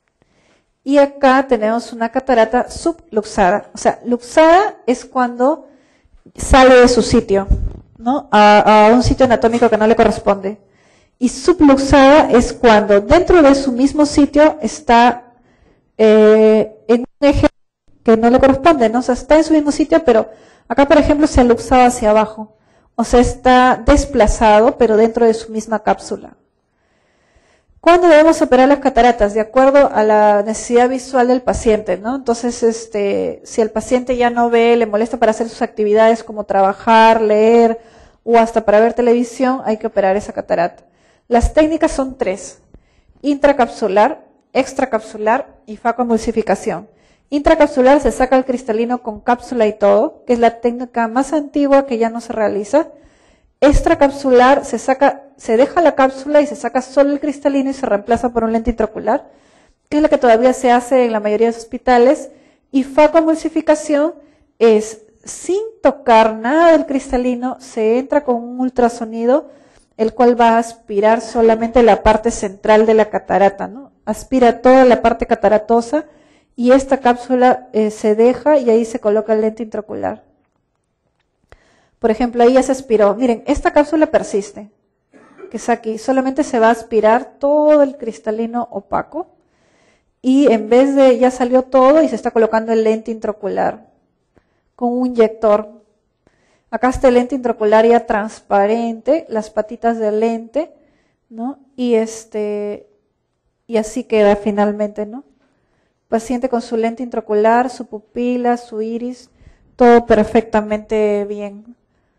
Y acá tenemos una catarata subluxada. O sea, luxada es cuando sale de su sitio, ¿no? A, a un sitio anatómico que no le corresponde. Y subluxada es cuando dentro de su mismo sitio está eh, en un eje que no le corresponde, ¿no? O sea, está en su mismo sitio, pero acá, por ejemplo, se ha luxado hacia abajo. O sea, está desplazado, pero dentro de su misma cápsula. ¿Cuándo debemos operar las cataratas? De acuerdo a la necesidad visual del paciente, ¿no? Entonces, este, si el paciente ya no ve, le molesta para hacer sus actividades como trabajar, leer o hasta para ver televisión, hay que operar esa catarata. Las técnicas son tres: intracapsular, extracapsular y facoemulsificación. Intracapsular se saca el cristalino con cápsula y todo, que es la técnica más antigua que ya no se realiza. Extracapsular se saca, se deja la cápsula y se saca solo el cristalino y se reemplaza por un lente intraocular, que es la que todavía se hace en la mayoría de los hospitales. Y facoemulsificación es sin tocar nada del cristalino, se entra con un ultrasonido, el cual va a aspirar solamente la parte central de la catarata, ¿no? Aspira toda la parte cataratosa y esta cápsula eh, se deja y ahí se coloca el lente intraocular. Por ejemplo, ahí ya se aspiró. Miren, esta cápsula persiste, que es aquí. Solamente se va a aspirar todo el cristalino opaco y en vez de, ya salió todo y se está colocando el lente intraocular con un inyector. Acá está el lente intraocular ya transparente, las patitas del lente, ¿no? Y este, y así queda finalmente, ¿no? Paciente con su lente intraocular, su pupila, su iris, todo perfectamente bien.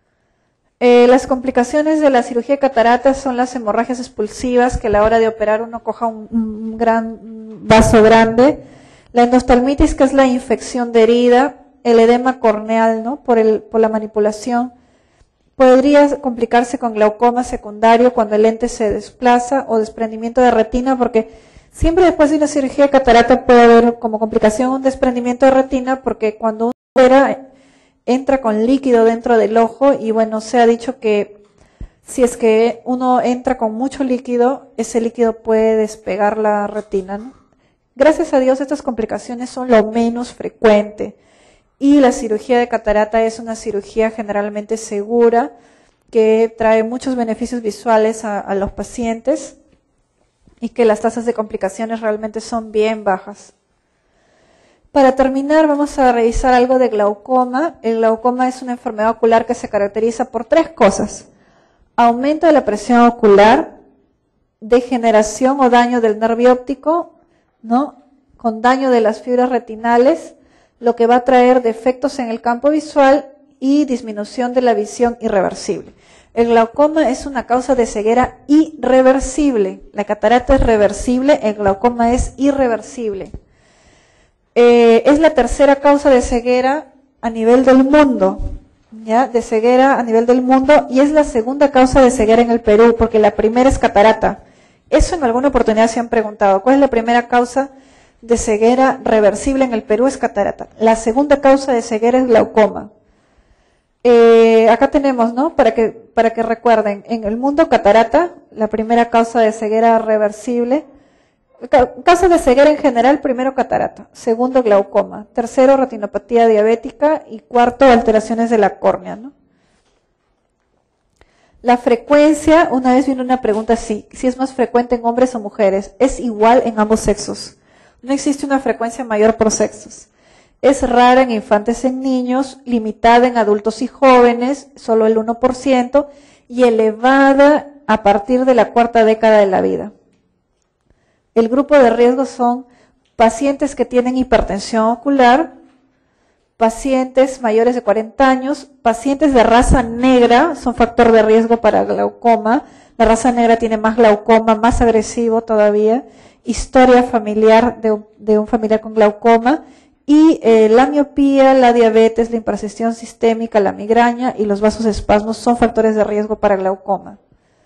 Eh, las complicaciones de la cirugía de cataratas son las hemorragias expulsivas, que a la hora de operar uno coja un, un gran un vaso grande, la endoftalmitis, que es la infección de herida, el edema corneal, ¿no? Por, el, por la manipulación. Podría complicarse con glaucoma secundario cuando el lente se desplaza o desprendimiento de retina, porque siempre después de una cirugía de catarata puede haber como complicación un desprendimiento de retina, porque cuando uno opera entra con líquido dentro del ojo y bueno, se ha dicho que si es que uno entra con mucho líquido, ese líquido puede despegar la retina, ¿no? Gracias a Dios estas complicaciones son lo menos frecuente y la cirugía de catarata es una cirugía generalmente segura que trae muchos beneficios visuales a, a los pacientes y que las tasas de complicaciones realmente son bien bajas. Para terminar, vamos a revisar algo de glaucoma. El glaucoma es una enfermedad ocular que se caracteriza por tres cosas: aumento de la presión ocular, degeneración o daño del nervio óptico, ¿no? Con daño de las fibras retinales, lo que va a traer defectos en el campo visual y disminución de la visión irreversible. El glaucoma es una causa de ceguera irreversible. La catarata es reversible, el glaucoma es irreversible. Eh, es la tercera causa de ceguera a nivel del mundo, ¿ya? De ceguera a nivel del mundo, y es la segunda causa de ceguera en el Perú, porque la primera es catarata. Eso en alguna oportunidad se han preguntado. ¿Cuál es la primera causa de ceguera reversible en el Perú? Es catarata. La segunda causa de ceguera es glaucoma. Eh, acá tenemos, ¿no? Para que, para que recuerden, en el mundo catarata, la primera causa de ceguera reversible. Causas de ceguera en general, primero catarata, segundo glaucoma, tercero retinopatía diabética y cuarto alteraciones de la córnea, ¿no? La frecuencia, una vez vino una pregunta así, si es más frecuente en hombres o mujeres, es igual en ambos sexos. No existe una frecuencia mayor por sexos. Es rara en infantes y en niños, limitada en adultos y jóvenes, solo el uno por ciento, y elevada a partir de la cuarta década de la vida. El grupo de riesgo son pacientes que tienen hipertensión ocular, pacientes mayores de cuarenta años, pacientes de raza negra, son factor de riesgo para glaucoma. La raza negra tiene más glaucoma, más agresivo todavía, historia familiar de un, de un familiar con glaucoma, y eh, la miopía, la diabetes, la hipertensión sistémica, la migraña y los vasoespasmos son factores de riesgo para glaucoma.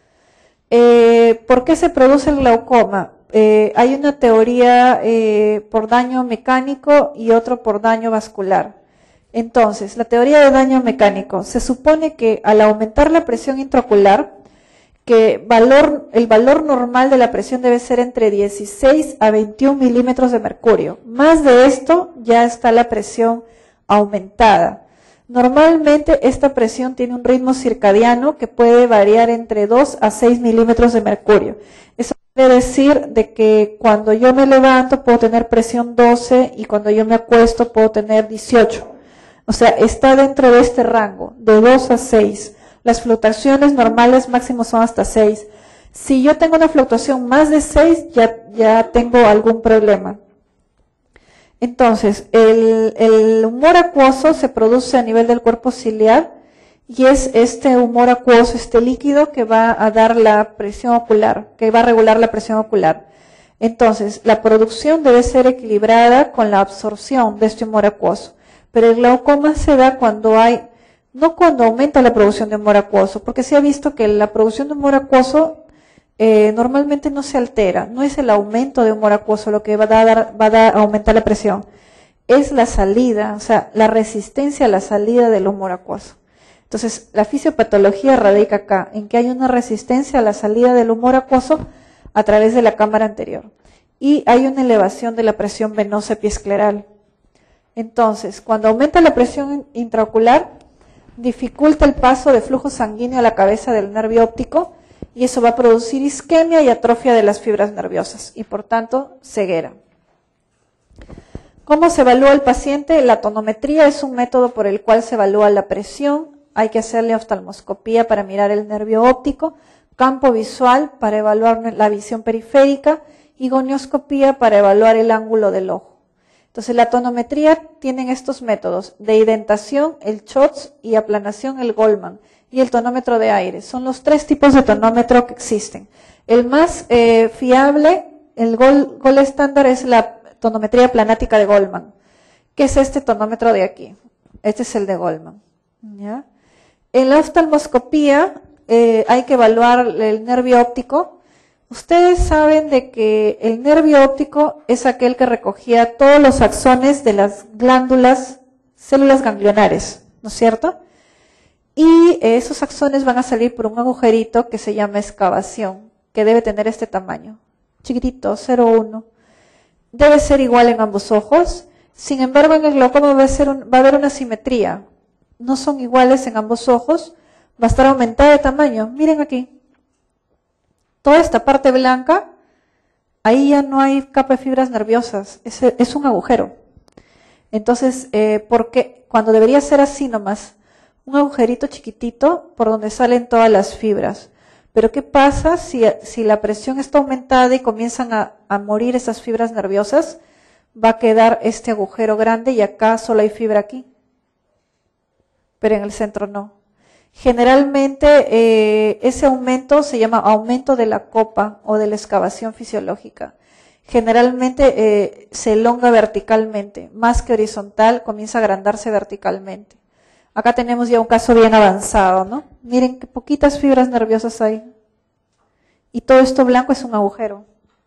Eh, ¿Por qué se produce el glaucoma? Eh, hay una teoría eh, por daño mecánico y otro por daño vascular. Entonces, la teoría de daño mecánico, se supone que al aumentar la presión intraocular, que valor, el valor normal de la presión debe ser entre dieciséis a veintiún milímetros de mercurio. Más de esto ya está la presión aumentada. Normalmente esta presión tiene un ritmo circadiano que puede variar entre dos a seis milímetros de mercurio. Eso quiere decir de que cuando yo me levanto puedo tener presión doce y cuando yo me acuesto puedo tener dieciocho. O sea, está dentro de este rango, de dos a seis. Las fluctuaciones normales máximo son hasta seis. Si yo tengo una fluctuación más de seis, ya, ya tengo algún problema. Entonces, el, el humor acuoso se produce a nivel del cuerpo ciliar y es este humor acuoso, este líquido que va a dar la presión ocular, que va a regular la presión ocular. Entonces, la producción debe ser equilibrada con la absorción de este humor acuoso. Pero el glaucoma se da cuando hay, no cuando aumenta la producción de humor acuoso, porque se ha visto que la producción de humor acuoso eh, normalmente no se altera, no es el aumento de humor acuoso lo que va a dar, va a dar, a aumentar la presión, es la salida, o sea, la resistencia a la salida del humor acuoso. Entonces, la fisiopatología radica acá, en que hay una resistencia a la salida del humor acuoso a través de la cámara anterior. Y hay una elevación de la presión venosa epiescleral. Entonces, cuando aumenta la presión intraocular, dificulta el paso de flujo sanguíneo a la cabeza del nervio óptico y eso va a producir isquemia y atrofia de las fibras nerviosas y, por tanto, ceguera. ¿Cómo se evalúa el paciente? La tonometría es un método por el cual se evalúa la presión. Hay que hacerle oftalmoscopía para mirar el nervio óptico, campo visual para evaluar la visión periférica y gonioscopía para evaluar el ángulo del ojo. Entonces, la tonometría tienen estos métodos de identación, el Schotz, y aplanación, el Goldmann, y el tonómetro de aire. Son los tres tipos de tonómetro que existen. El más eh, fiable, el gol, gol estándar, es la tonometría planática de Goldmann, que es este tonómetro de aquí. Este es el de Goldmann, ¿ya? En la oftalmoscopía eh, hay que evaluar el nervio óptico. Ustedes saben de que el nervio óptico es aquel que recogía todos los axones de las glándulas, células ganglionares, ¿no es cierto? Y esos axones van a salir por un agujerito que se llama excavación, que debe tener este tamaño, chiquitito, cero punto uno. Debe ser igual en ambos ojos, sin embargo en el glaucoma va a, ser un, va a haber una simetría. No son iguales en ambos ojos, va a estar aumentada de tamaño. Miren aquí. Toda esta parte blanca, ahí ya no hay capa de fibras nerviosas, es, es un agujero. Entonces, eh, porque cuando debería ser así nomás, un agujerito chiquitito por donde salen todas las fibras. Pero ¿qué pasa si, si la presión está aumentada y comienzan a, a morir esas fibras nerviosas? Va a quedar este agujero grande y acá solo hay fibra aquí, pero en el centro no. Generalmente eh, ese aumento se llama aumento de la copa o de la excavación fisiológica. Generalmente eh, se elonga verticalmente, más que horizontal, comienza a agrandarse verticalmente. Acá tenemos ya un caso bien avanzado, ¿no? Miren qué poquitas fibras nerviosas hay. Y todo esto blanco es un agujero.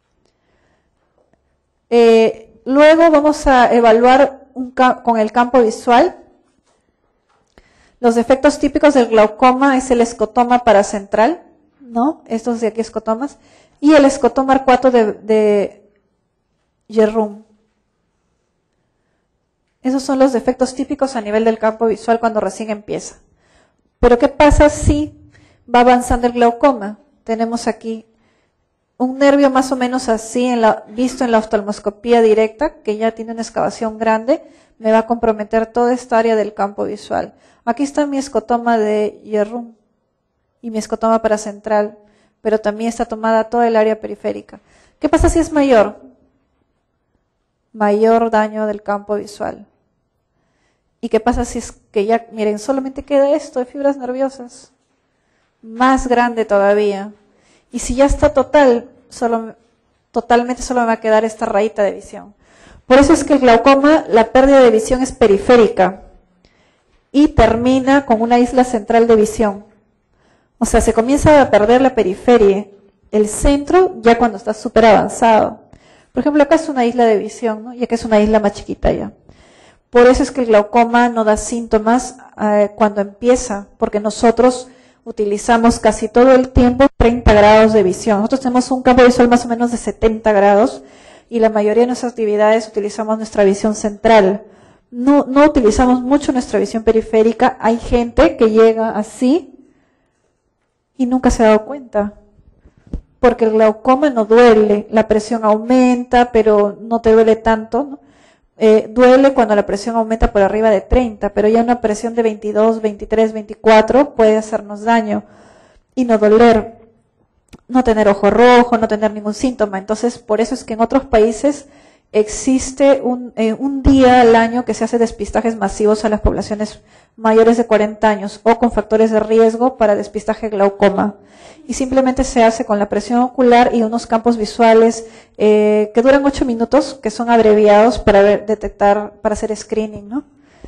Eh, luego vamos a evaluar un con el campo visual. Los defectos típicos del glaucoma es el escotoma paracentral, ¿no? Estos de aquí escotomas. Y el escotoma arcuato de, de Jerrum. Esos son los defectos típicos a nivel del campo visual cuando recién empieza. Pero ¿qué pasa si va avanzando el glaucoma? Tenemos aquí un nervio más o menos así, en la, visto en la oftalmoscopía directa, que ya tiene una excavación grande, me va a comprometer toda esta área del campo visual. Aquí está mi escotoma de Jerrum y mi escotoma paracentral, pero también está tomada toda el área periférica. ¿Qué pasa si es mayor? Mayor daño del campo visual. ¿Y qué pasa si es que ya, miren, solamente queda esto de fibras nerviosas? Más grande todavía. Y si ya está total, solo, totalmente solo me va a quedar esta rayita de visión. Por eso es que el glaucoma, la pérdida de visión es periférica y termina con una isla central de visión. O sea, se comienza a perder la periferia, el centro ya cuando está súper avanzado. Por ejemplo, acá es una isla de visión, ¿no? Y acá es una isla más chiquita ya. Por eso es que el glaucoma no da síntomas eh, cuando empieza, porque nosotros utilizamos casi todo el tiempo treinta grados de visión. Nosotros tenemos un campo visual más o menos de setenta grados y la mayoría de nuestras actividades utilizamos nuestra visión central. No, no utilizamos mucho nuestra visión periférica. Hay gente que llega así y nunca se ha dado cuenta. Porque el glaucoma no duele, la presión aumenta, pero no te duele tanto, ¿no? Eh, duele cuando la presión aumenta por arriba de treinta, pero ya una presión de veintidós, veintitrés, veinticuatro puede hacernos daño y no doler, no tener ojo rojo, no tener ningún síntoma. Entonces, por eso es que en otros países existe un, eh, un día al año que se hace despistajes masivos a las poblaciones mayores de cuarenta años o con factores de riesgo para despistaje de glaucoma. Y simplemente se hace con la presión ocular y unos campos visuales eh, que duran ocho minutos, que son abreviados para ver, detectar, para hacer screening, ¿no?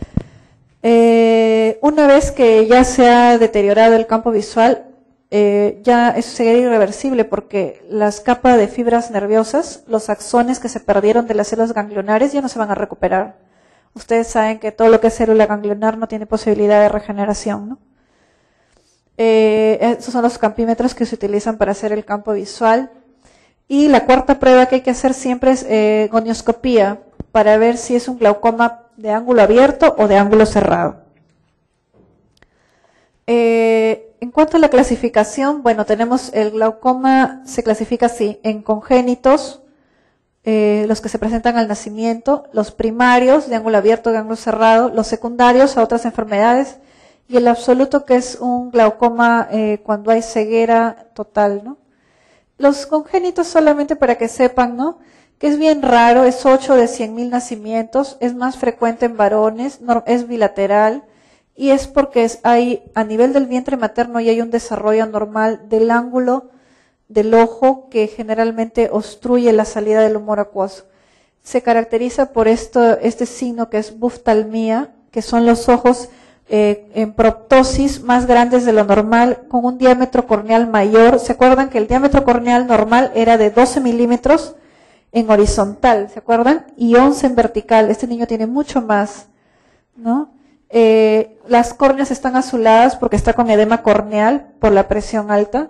Eh, una vez que ya se ha deteriorado el campo visual, eh, ya eso sería irreversible porque las capas de fibras nerviosas, los axones que se perdieron de las células ganglionares ya no se van a recuperar. Ustedes saben que todo lo que es célula ganglionar no tiene posibilidad de regeneración, ¿no? Eh, esos son los campímetros que se utilizan para hacer el campo visual. Y la cuarta prueba que hay que hacer siempre es eh, gonioscopía, para ver si es un glaucoma de ángulo abierto o de ángulo cerrado. Eh, en cuanto a la clasificación, bueno, tenemos el glaucoma, se clasifica así, en congénitos, eh, los que se presentan al nacimiento, los primarios de ángulo abierto o de ángulo cerrado, los secundarios a otras enfermedades, y el absoluto, que es un glaucoma eh, cuando hay ceguera total, ¿no? Los congénitos, solamente para que sepan, ¿no?, que es bien raro, es ocho de cien mil nacimientos, es más frecuente en varones, no, es bilateral, y es porque es, hay, a nivel del vientre materno ya hay un desarrollo normal del ángulo del ojo que generalmente obstruye la salida del humor acuoso. Se caracteriza por esto, este signo que es buftalmía, que son los ojos Eh, en proptosis más grandes de lo normal, con un diámetro corneal mayor. ¿Se acuerdan que el diámetro corneal normal era de doce milímetros en horizontal? ¿Se acuerdan? Y once en vertical. Este niño tiene mucho más, ¿no? Eh, las córneas están azuladas porque está con edema corneal por la presión alta.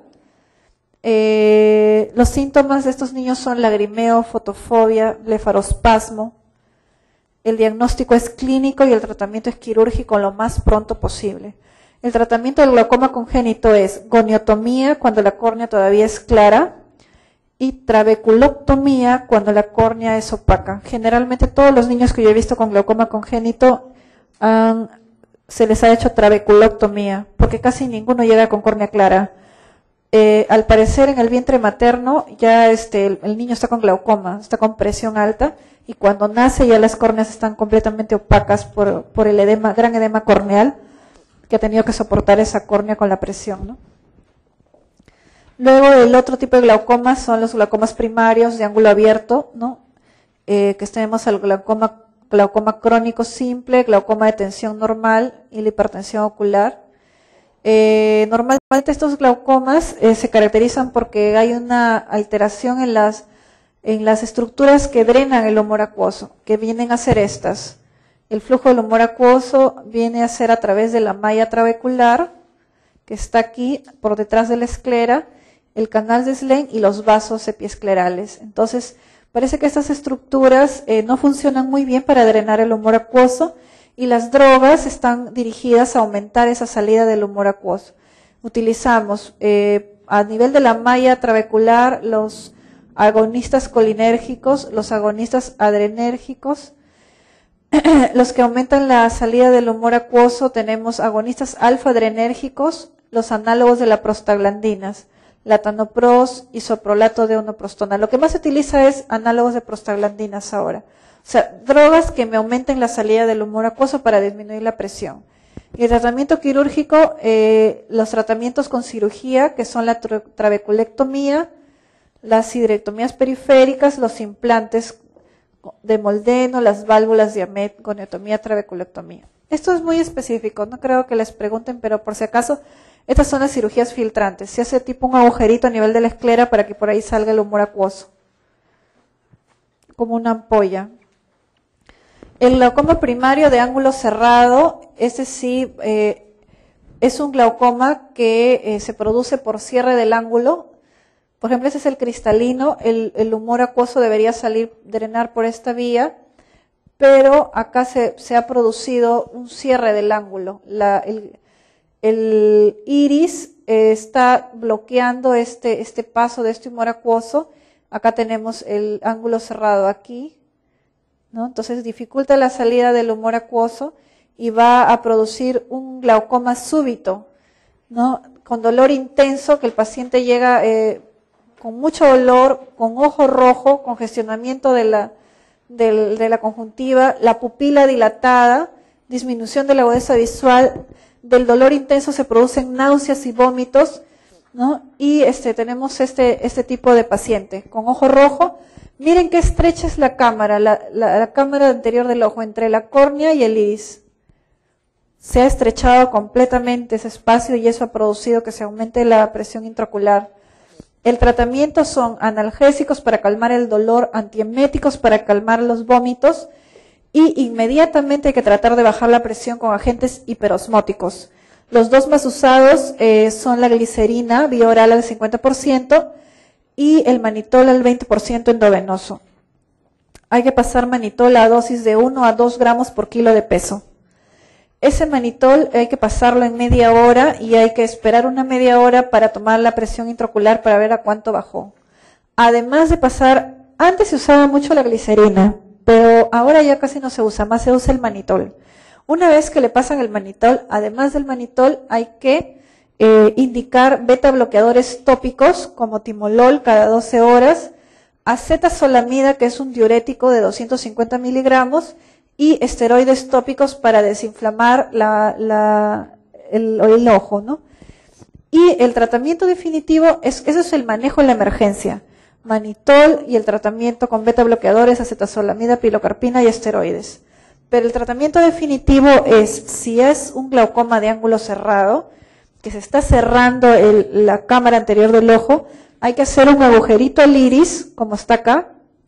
Eh, los síntomas de estos niños son lagrimeo, fotofobia, blefarospasmo. El diagnóstico es clínico y el tratamiento es quirúrgico lo más pronto posible. El tratamiento del glaucoma congénito es goniotomía cuando la córnea todavía es clara y trabeculoptomía cuando la córnea es opaca. Generalmente todos los niños que yo he visto con glaucoma congénito han, se les ha hecho trabeculoptomía porque casi ninguno llega con córnea clara. Eh, al parecer en el vientre materno ya este, el, el niño está con glaucoma, está con presión alta, y cuando nace ya las córneas están completamente opacas por, por el edema, gran edema corneal que ha tenido que soportar esa córnea con la presión, ¿no? Luego el otro tipo de glaucomas son los glaucomas primarios de ángulo abierto, ¿no? Eh, que tenemos el glaucoma glaucoma crónico simple, glaucoma de tensión normal y la hipertensión ocular. Eh, normalmente estos glaucomas eh, se caracterizan porque hay una alteración en las, en las estructuras que drenan el humor acuoso, que vienen a ser estas. El flujo del humor acuoso viene a ser a través de la malla trabecular, que está aquí por detrás de la esclera, el canal de Slane y los vasos epiesclerales. Entonces, parece que estas estructuras eh, no funcionan muy bien para drenar el humor acuoso y las drogas están dirigidas a aumentar esa salida del humor acuoso. Utilizamos eh, a nivel de la malla trabecular los agonistas colinérgicos, los agonistas adrenérgicos. Los que aumentan la salida del humor acuoso tenemos agonistas alfa-adrenérgicos, los análogos de la prostaglandinas, latanopros, isoprolato de onoprostona. Lo que más se utiliza es análogos de prostaglandinas ahora. O sea, drogas que me aumenten la salida del humor acuoso para disminuir la presión. Y el tratamiento quirúrgico, eh, los tratamientos con cirugía, que son la tra trabeculectomía, las hidrectomías periféricas, los implantes de moldeno, las válvulas de Ahmed, goniotomía, trabeculectomía. Esto es muy específico, no creo que les pregunten, pero por si acaso, estas son las cirugías filtrantes. Se hace tipo un agujerito a nivel de la esclera para que por ahí salga el humor acuoso, como una ampolla. El glaucoma primario de ángulo cerrado, ese sí eh, es un glaucoma que eh, se produce por cierre del ángulo. Por ejemplo, ese es el cristalino, el, el humor acuoso debería salir, drenar por esta vía, pero acá se, se ha producido un cierre del ángulo. La, el, el iris eh, está bloqueando este, este paso de este humor acuoso. Acá tenemos el ángulo cerrado aquí, ¿no? Entonces dificulta la salida del humor acuoso y va a producir un glaucoma súbito, ¿no? Con dolor intenso, que el paciente llega eh, con mucho dolor, con ojo rojo, congestionamiento de la, de, de la conjuntiva, la pupila dilatada, disminución de la agudeza visual, del dolor intenso se producen náuseas y vómitos, ¿no? Y este, tenemos este, este tipo de paciente con ojo rojo. Miren qué estrecha es la cámara, la, la, la cámara anterior del ojo, entre la córnea y el iris. Se ha estrechado completamente ese espacio y eso ha producido que se aumente la presión intraocular. El tratamiento son analgésicos para calmar el dolor, antieméticos para calmar los vómitos y inmediatamente hay que tratar de bajar la presión con agentes hiperosmóticos. Los dos más usados eh, son la glicerina bioral al cincuenta por ciento y el manitol al veinte por ciento endovenoso. Hay que pasar manitol a dosis de uno a dos gramos por kilo de peso. Ese manitol hay que pasarlo en media hora y hay que esperar una media hora para tomar la presión intraocular para ver a cuánto bajó. Además de pasar, antes se usaba mucho la glicerina, pero ahora ya casi no se usa, más se usa el manitol. Una vez que le pasan el manitol, además del manitol hay que eh, indicar beta bloqueadores tópicos como timolol cada doce horas, acetazolamida que es un diurético de doscientos cincuenta miligramos, y esteroides tópicos para desinflamar la, la, el, el ojo, ¿no? Y el tratamiento definitivo, es, ese es el manejo en la emergencia. Manitol y el tratamiento con beta bloqueadores, acetazolamida, pilocarpina y esteroides. Pero el tratamiento definitivo es, si es un glaucoma de ángulo cerrado, que se está cerrando el, la cámara anterior del ojo, hay que hacer un agujerito al iris, como está acá,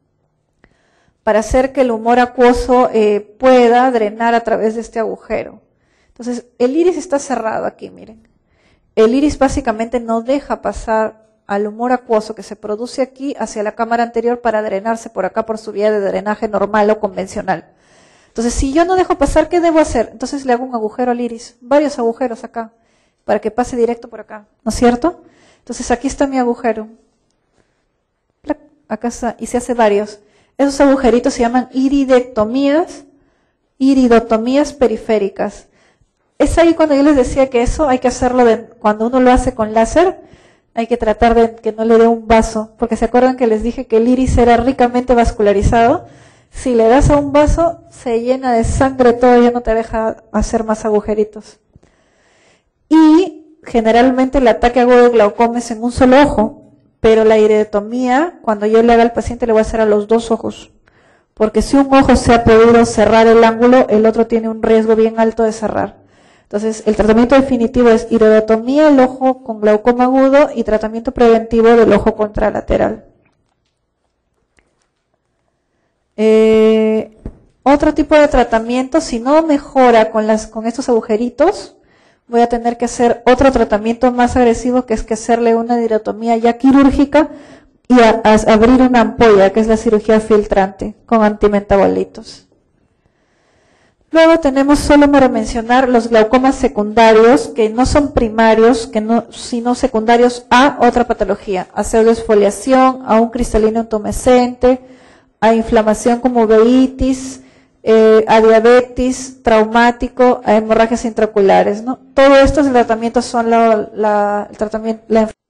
para hacer que el humor acuoso eh, pueda drenar a través de este agujero. Entonces, el iris está cerrado aquí, miren. El iris básicamente no deja pasar al humor acuoso que se produce aquí hacia la cámara anterior para drenarse por acá por su vía de drenaje normal o convencional. Entonces, si yo no dejo pasar, ¿qué debo hacer? Entonces le hago un agujero al iris, varios agujeros acá, para que pase directo por acá, ¿no es cierto? Entonces, aquí está mi agujero. Acá está, y se hace varios. Esos agujeritos se llaman iridectomías, iridotomías periféricas. Es ahí cuando yo les decía que eso hay que hacerlo de, cuando uno lo hace con láser, hay que tratar de que no le dé un vaso, porque se acuerdan que les dije que el iris era ricamente vascularizado. Si le das a un vaso, se llena de sangre todo, ya no te deja hacer más agujeritos. Y generalmente el ataque agudo de glaucoma es en un solo ojo. Pero la iridotomía, cuando yo le haga al paciente, le voy a hacer a los dos ojos, porque si un ojo se ha podido cerrar el ángulo, el otro tiene un riesgo bien alto de cerrar. Entonces, el tratamiento definitivo es iridotomía del ojo con glaucoma agudo y tratamiento preventivo del ojo contralateral. Eh, otro tipo de tratamiento, si no mejora con, las, con estos agujeritos, voy a tener que hacer otro tratamiento más agresivo, que es que hacerle una iridotomía ya quirúrgica y a, a abrir una ampolla, que es la cirugía filtrante, con antimetabolitos. Luego tenemos, solo para mencionar, los glaucomas secundarios, que no son primarios, que no, sino secundarios a otra patología, a pseudoesfoliación, a un cristalino entumescente, a inflamación como uveitis, eh, a diabetes, traumático, a hemorragias intraoculares, ¿no? Todo estos tratamientos son la, la, el tratamiento, la enfermedad